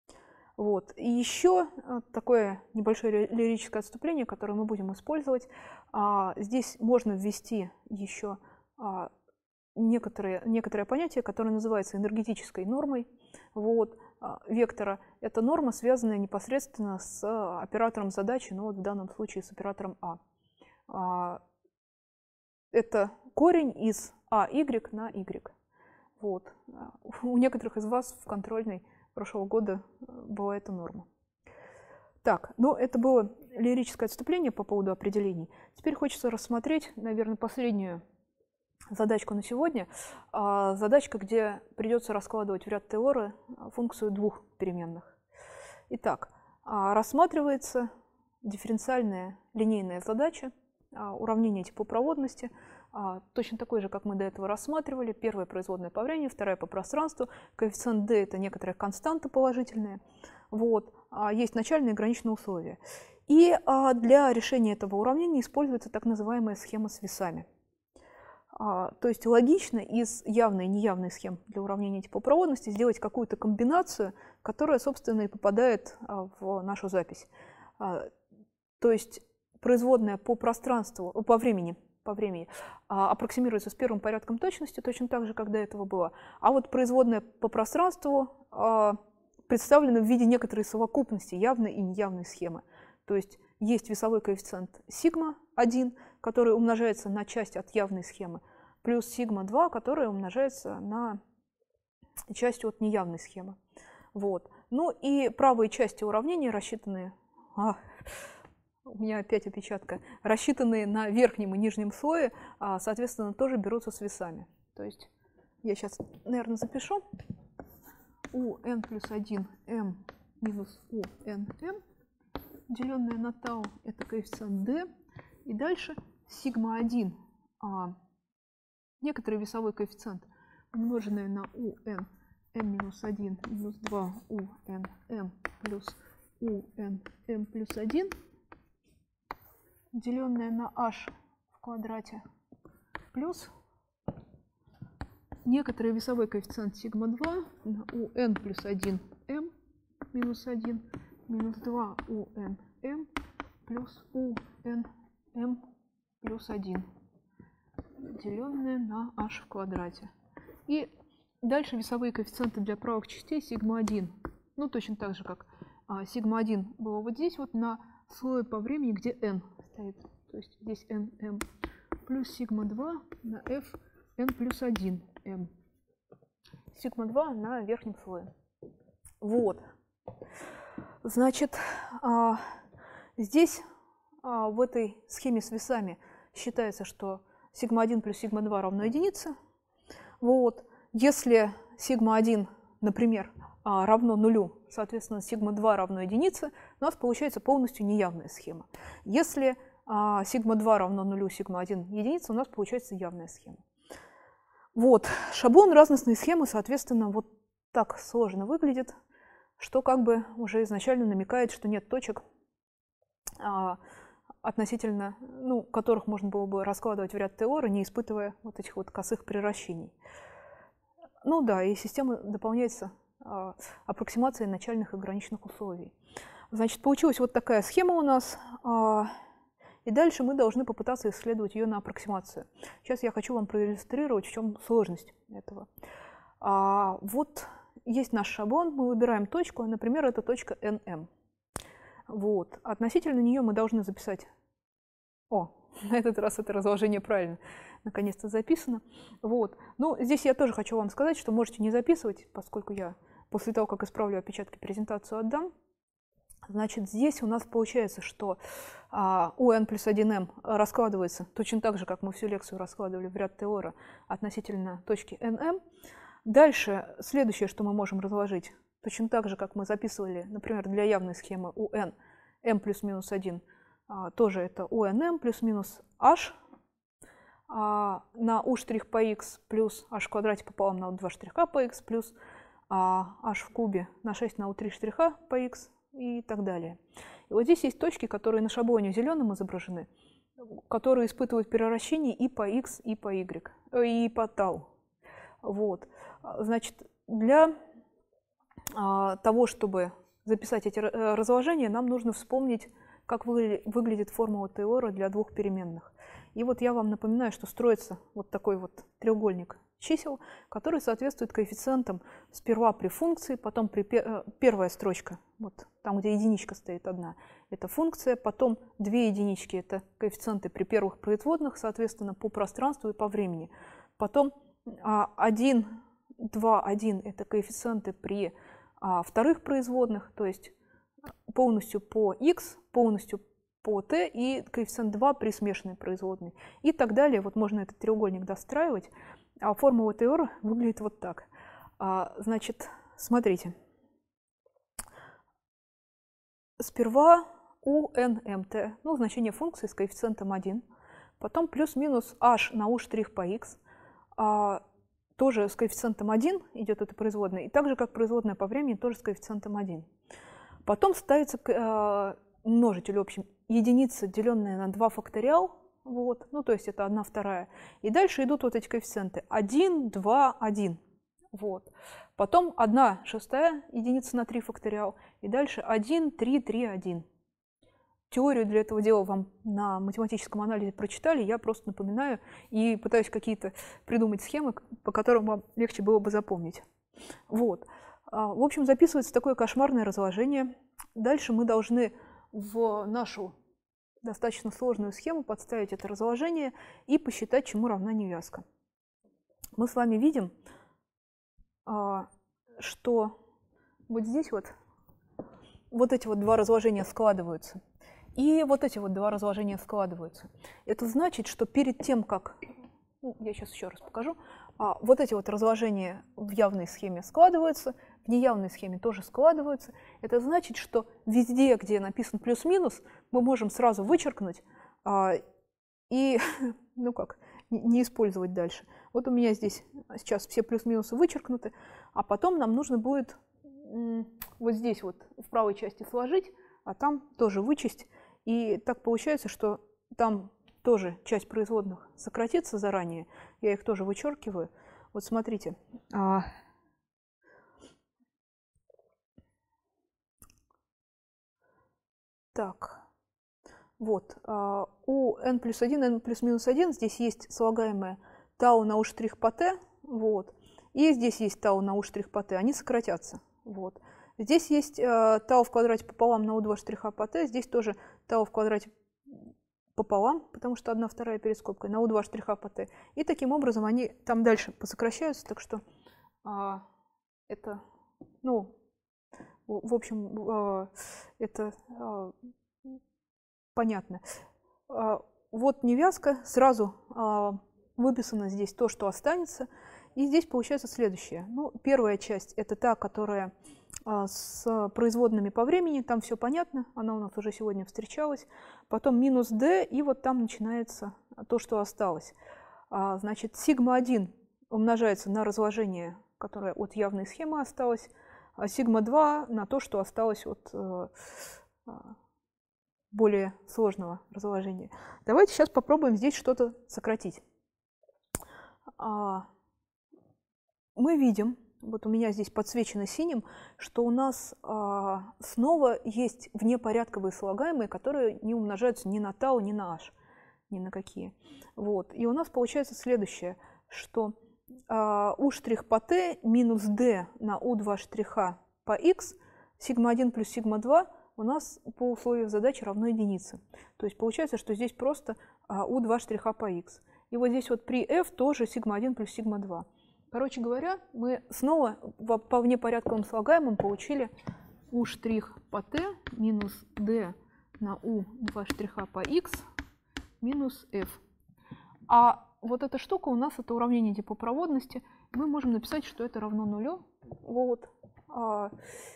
A: Вот. И еще такое небольшое лирическое отступление, которое мы будем использовать. А, здесь можно ввести еще а, некоторые, некоторое понятие, которое называется энергетической нормой вот, а, вектора. Это норма, связанная непосредственно с оператором задачи, но вот в данном случае с оператором а. а это корень из АY на Y. Вот. У некоторых из вас в контрольной прошлого года была эта норма. Так, ну это было лирическое отступление по поводу определений. Теперь хочется рассмотреть, наверное, последнюю задачку на сегодня. А, задачка, где придется раскладывать в ряд Тейлора функцию двух переменных. Итак, а, рассматривается дифференциальная линейная задача, а, уравнение типопроводности, а, точно такой же, как мы до этого рассматривали. Первая производная по времени, вторая по пространству. Коэффициент d – это некоторая константа положительная. Вот. А, есть начальные и граничные условия. И а, для решения этого уравнения используется так называемая схема с весами. А, то есть логично из явной и неявной схем для уравнения типопроводности сделать какую-то комбинацию, которая, собственно, и попадает а, в нашу запись. А, то есть производная по пространству, по времени, по времени а, аппроксимируется с первым порядком точности, точно так же, как до этого было. А вот производная по пространству а, представлена в виде некоторой совокупности явной и неявной схемы. То есть есть весовой коэффициент сигма один, который умножается на часть от явной схемы, плюс сигма два, которая умножается на часть от неявной схемы. Вот. Ну и правые части уравнения рассчитаны... А, у меня опять опечатка, рассчитанные на верхнем и нижнем слое, соответственно, тоже берутся с весами. То есть я сейчас, наверное, запишу. У n плюс один m минус у n m, деленное на тау, это коэффициент d. И дальше сигма один, а, некоторый весовой коэффициент, умноженный на у n m минус один минус два у n m плюс у n m плюс один, деленное на h в квадрате, плюс некоторый весовой коэффициент сигма два на у n плюс один m минус один минус два у n m плюс у n m плюс один, деленное на h в квадрате. И дальше весовые коэффициенты для правых частей сигма один. Ну, точно так же, как а, сигма один было вот здесь, вот на слое по времени, где n стоит. То есть здесь nm плюс сигма два на f n плюс один m. Сигма два на верхнем слое. Вот. Значит, а, здесь а, в этой схеме с весами считается, что сигма один плюс сигма два равно единице. Вот. Если сигма один, например, а, равно нулю, соответственно, сигма два равно единице, у нас получается полностью неявная схема. Если а, сигма два равно нулю, сигма один единица, у нас получается явная схема. Вот. Шаблон разностной схемы, соответственно, вот так сложно выглядит, что как бы уже изначально намекает, что нет точек, а, относительно ну, которых можно было бы раскладывать в ряд Тейлора, не испытывая вот этих вот косых превращений. Ну да, и система дополняется а, аппроксимацией начальных и граничных условий. Значит, получилась вот такая схема у нас, а, и дальше мы должны попытаться исследовать ее на аппроксимацию. Сейчас я хочу вам проиллюстрировать, в чем сложность этого. А, вот есть наш шаблон, мы выбираем точку, например, это точка эн эм. Вот. Относительно нее мы должны записать... О, на этот раз это разложение правильно, наконец-то записано. Вот. Ну, здесь я тоже хочу вам сказать, что можете не записывать, поскольку я после того, как исправлю опечатки, презентацию отдам. Значит, здесь у нас получается, что а, у n плюс один m раскладывается точно так же, как мы всю лекцию раскладывали в ряд Тейлора относительно точки nm. Дальше следующее, что мы можем разложить, точно так же, как мы записывали, например, для явной схемы у n m плюс минус один, а, тоже это у эн эм плюс минус h а, на u штрих по x плюс h в квадрате пополам на u два штриха по x плюс а, h в кубе на шесть на u три штриха по x и так далее. И вот здесь есть точки, которые на шаблоне зеленым изображены, которые испытывают перевращение и по x, и по y, и по тау. Вот. Значит, для а, того, чтобы записать эти разложения, нам нужно вспомнить, как вы, выглядит формула Тейлора для двух переменных. И вот я вам напоминаю, что строится вот такой вот треугольник чисел, который соответствует коэффициентам сперва при функции, потом при пер... первая строчка, вот там, где единичка стоит одна, это функция, потом две единички, это коэффициенты при первых производных, соответственно, по пространству и по времени. Потом один, два, один – это коэффициенты при а, вторых производных, то есть полностью по x, полностью по t и коэффициент два при смешанной производной. И так далее. Вот можно этот треугольник достраивать. А формула Тейлора выглядит вот так. А, значит, смотрите. Сперва у эн эм тэ, ну, значение функции с коэффициентом один, потом плюс-минус h на u штрих по x, а, тоже с коэффициентом один идет эта производная, и так же, как производная по времени, тоже с коэффициентом один. Потом ставится а, множитель, в общем, единица, деленная на два факториал, вот, ну, то есть это одна вторая. И дальше идут вот эти коэффициенты один, два, один. Вот. Потом одна шестая единица на три факториал, и дальше один, три, три, один. Теорию для этого дела вам на математическом анализе прочитали, я просто напоминаю и пытаюсь какие-то придумать схемы, по которым вам легче было бы запомнить. Вот. В общем, записывается такое кошмарное разложение. Дальше мы должны в нашу достаточно сложную схему подставить это разложение и посчитать, чему равна невязка. Мы с вами видим, что вот здесь вот, вот эти вот два разложения складываются. И вот эти вот два разложения складываются. Это значит, что перед тем, как... Ну, я сейчас еще раз покажу. А, вот эти вот разложения в явной схеме складываются, в неявной схеме тоже складываются. Это значит, что везде, где написан плюс-минус, мы можем сразу вычеркнуть а, и, ну как, не, не использовать дальше. Вот у меня здесь сейчас все плюс-минусы вычеркнуты, а потом нам нужно будет м, вот здесь вот в правой части сложить, а там тоже вычесть. И так получается, что там тоже часть производных сократится заранее. Я их тоже вычеркиваю. Вот смотрите. А... Так. Вот. А, у n плюс один, n плюс минус один здесь есть слагаемое тау на u штрих по t. Вот. И здесь есть тау на u штрих по t. Они сократятся. Вот. Здесь есть а, тау в квадрате пополам на u два штриха по t. Здесь тоже тау в квадрате пополам, потому что одна вторая перед скобкой, на u два штриха по t. И таким образом они там дальше посокращаются, так что а, это, ну, в, в общем, а, это а, понятно. А, вот невязка, сразу а, выписано здесь то, что останется, и здесь получается следующее. Ну, первая часть – это та, которая с производными по времени, там все понятно, она у нас уже сегодня встречалась. Потом минус d, и вот там начинается то, что осталось. Значит, сигма один умножается на разложение, которое от явной схемы осталось, а сигма два на то, что осталось от более сложного разложения. Давайте сейчас попробуем здесь что-то сократить. Мы видим, вот у меня здесь подсвечено синим, что у нас а, снова есть внепорядковые слагаемые, которые не умножаются ни на тау, ни на h, ни на какие. Вот. И у нас получается следующее, что а, u штрих по t минус d на u два штриха по x, сигма один плюс сигма два у нас по условию задачи равно единице. То есть получается, что здесь просто а, u два штриха по x. И вот здесь вот при f тоже сигма один плюс сигма два. Короче говоря, мы снова по внепорядковым слагаемым получили u штрих по t минус d на u два штриха по x минус f. А вот эта штука у нас это уравнение теплопроводности. Мы можем написать, что это равно нулю. Вот. А,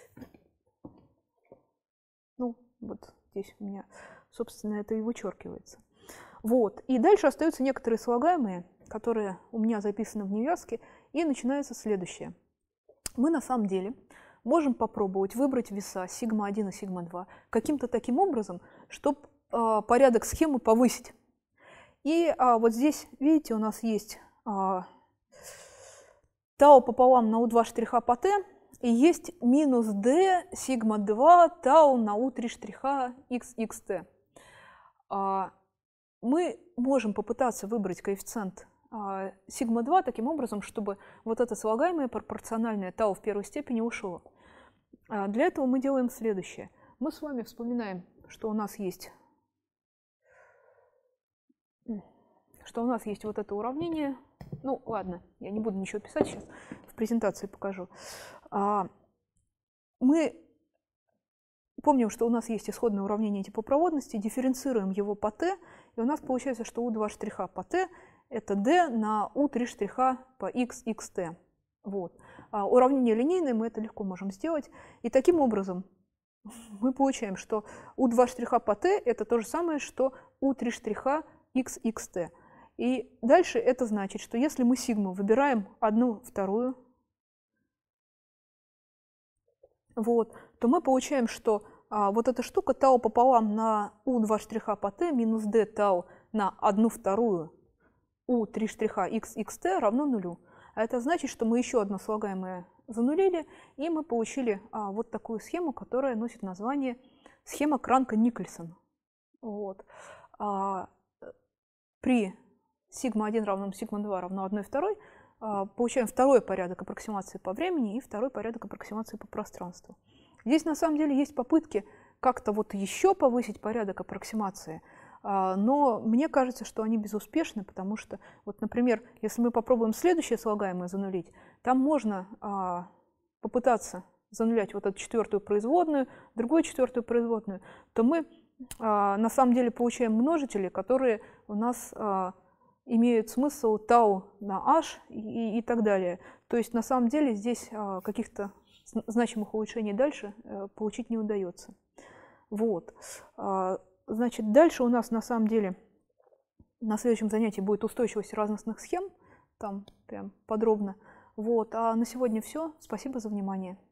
A: ну, вот здесь у меня, собственно, это и вычеркивается. Вот. И дальше остаются некоторые слагаемые, которые у меня записаны в невязке, и начинается следующее. Мы на самом деле можем попробовать выбрать веса сигма один и сигма два каким-то таким образом, чтобы э, порядок схемы повысить. И а, вот здесь, видите, у нас есть а, тау пополам на u два штриха по t, и есть минус d сигма два тау на u три штриха xxt. А, мы можем попытаться выбрать коэффициент сигма два таким образом, чтобы вот это слагаемое пропорциональное тау в первой степени ушло. Для этого мы делаем следующее. Мы с вами вспоминаем, что у нас есть, что у нас есть вот это уравнение. Ну, ладно, я не буду ничего писать сейчас, в презентации покажу. Мы помним, что у нас есть исходное уравнение теплопроводности, дифференцируем его по t, и у нас получается, что u два штриха по t это d на u три штриха по x xt. Вот. А уравнение линейное, мы это легко можем сделать. И таким образом мы получаем, что u два штриха по t это то же самое, что u три штриха x xt. И дальше это значит, что если мы сигму выбираем одну вторую, вот, то мы получаем, что а, вот эта штука тау пополам на u два штриха по t минус d тау на одну вторую u три штриха x xt равно нулю. А это значит, что мы еще одно слагаемое занулили, и мы получили а, вот такую схему, которая носит название схема Кранка-Никольсон. Вот. А, при сигма один равно сигма два равно одной второй а, получаем второй порядок аппроксимации по времени и второй порядок аппроксимации по пространству. Здесь на самом деле есть попытки как-то вот еще повысить порядок аппроксимации, но мне кажется, что они безуспешны, потому что, вот, например, если мы попробуем следующее слагаемое занулить, там можно а, попытаться занулять вот эту четвертую производную, другую четвертую производную, то мы а, на самом деле получаем множители, которые у нас а, имеют смысл тау на h и, и так далее. То есть на самом деле здесь а, каких-то значимых улучшений дальше а, получить не удается. Вот. А, значит, дальше у нас на самом деле на следующем занятии будет устойчивость разностных схем, там прям подробно. Вот. А на сегодня все. Спасибо за внимание.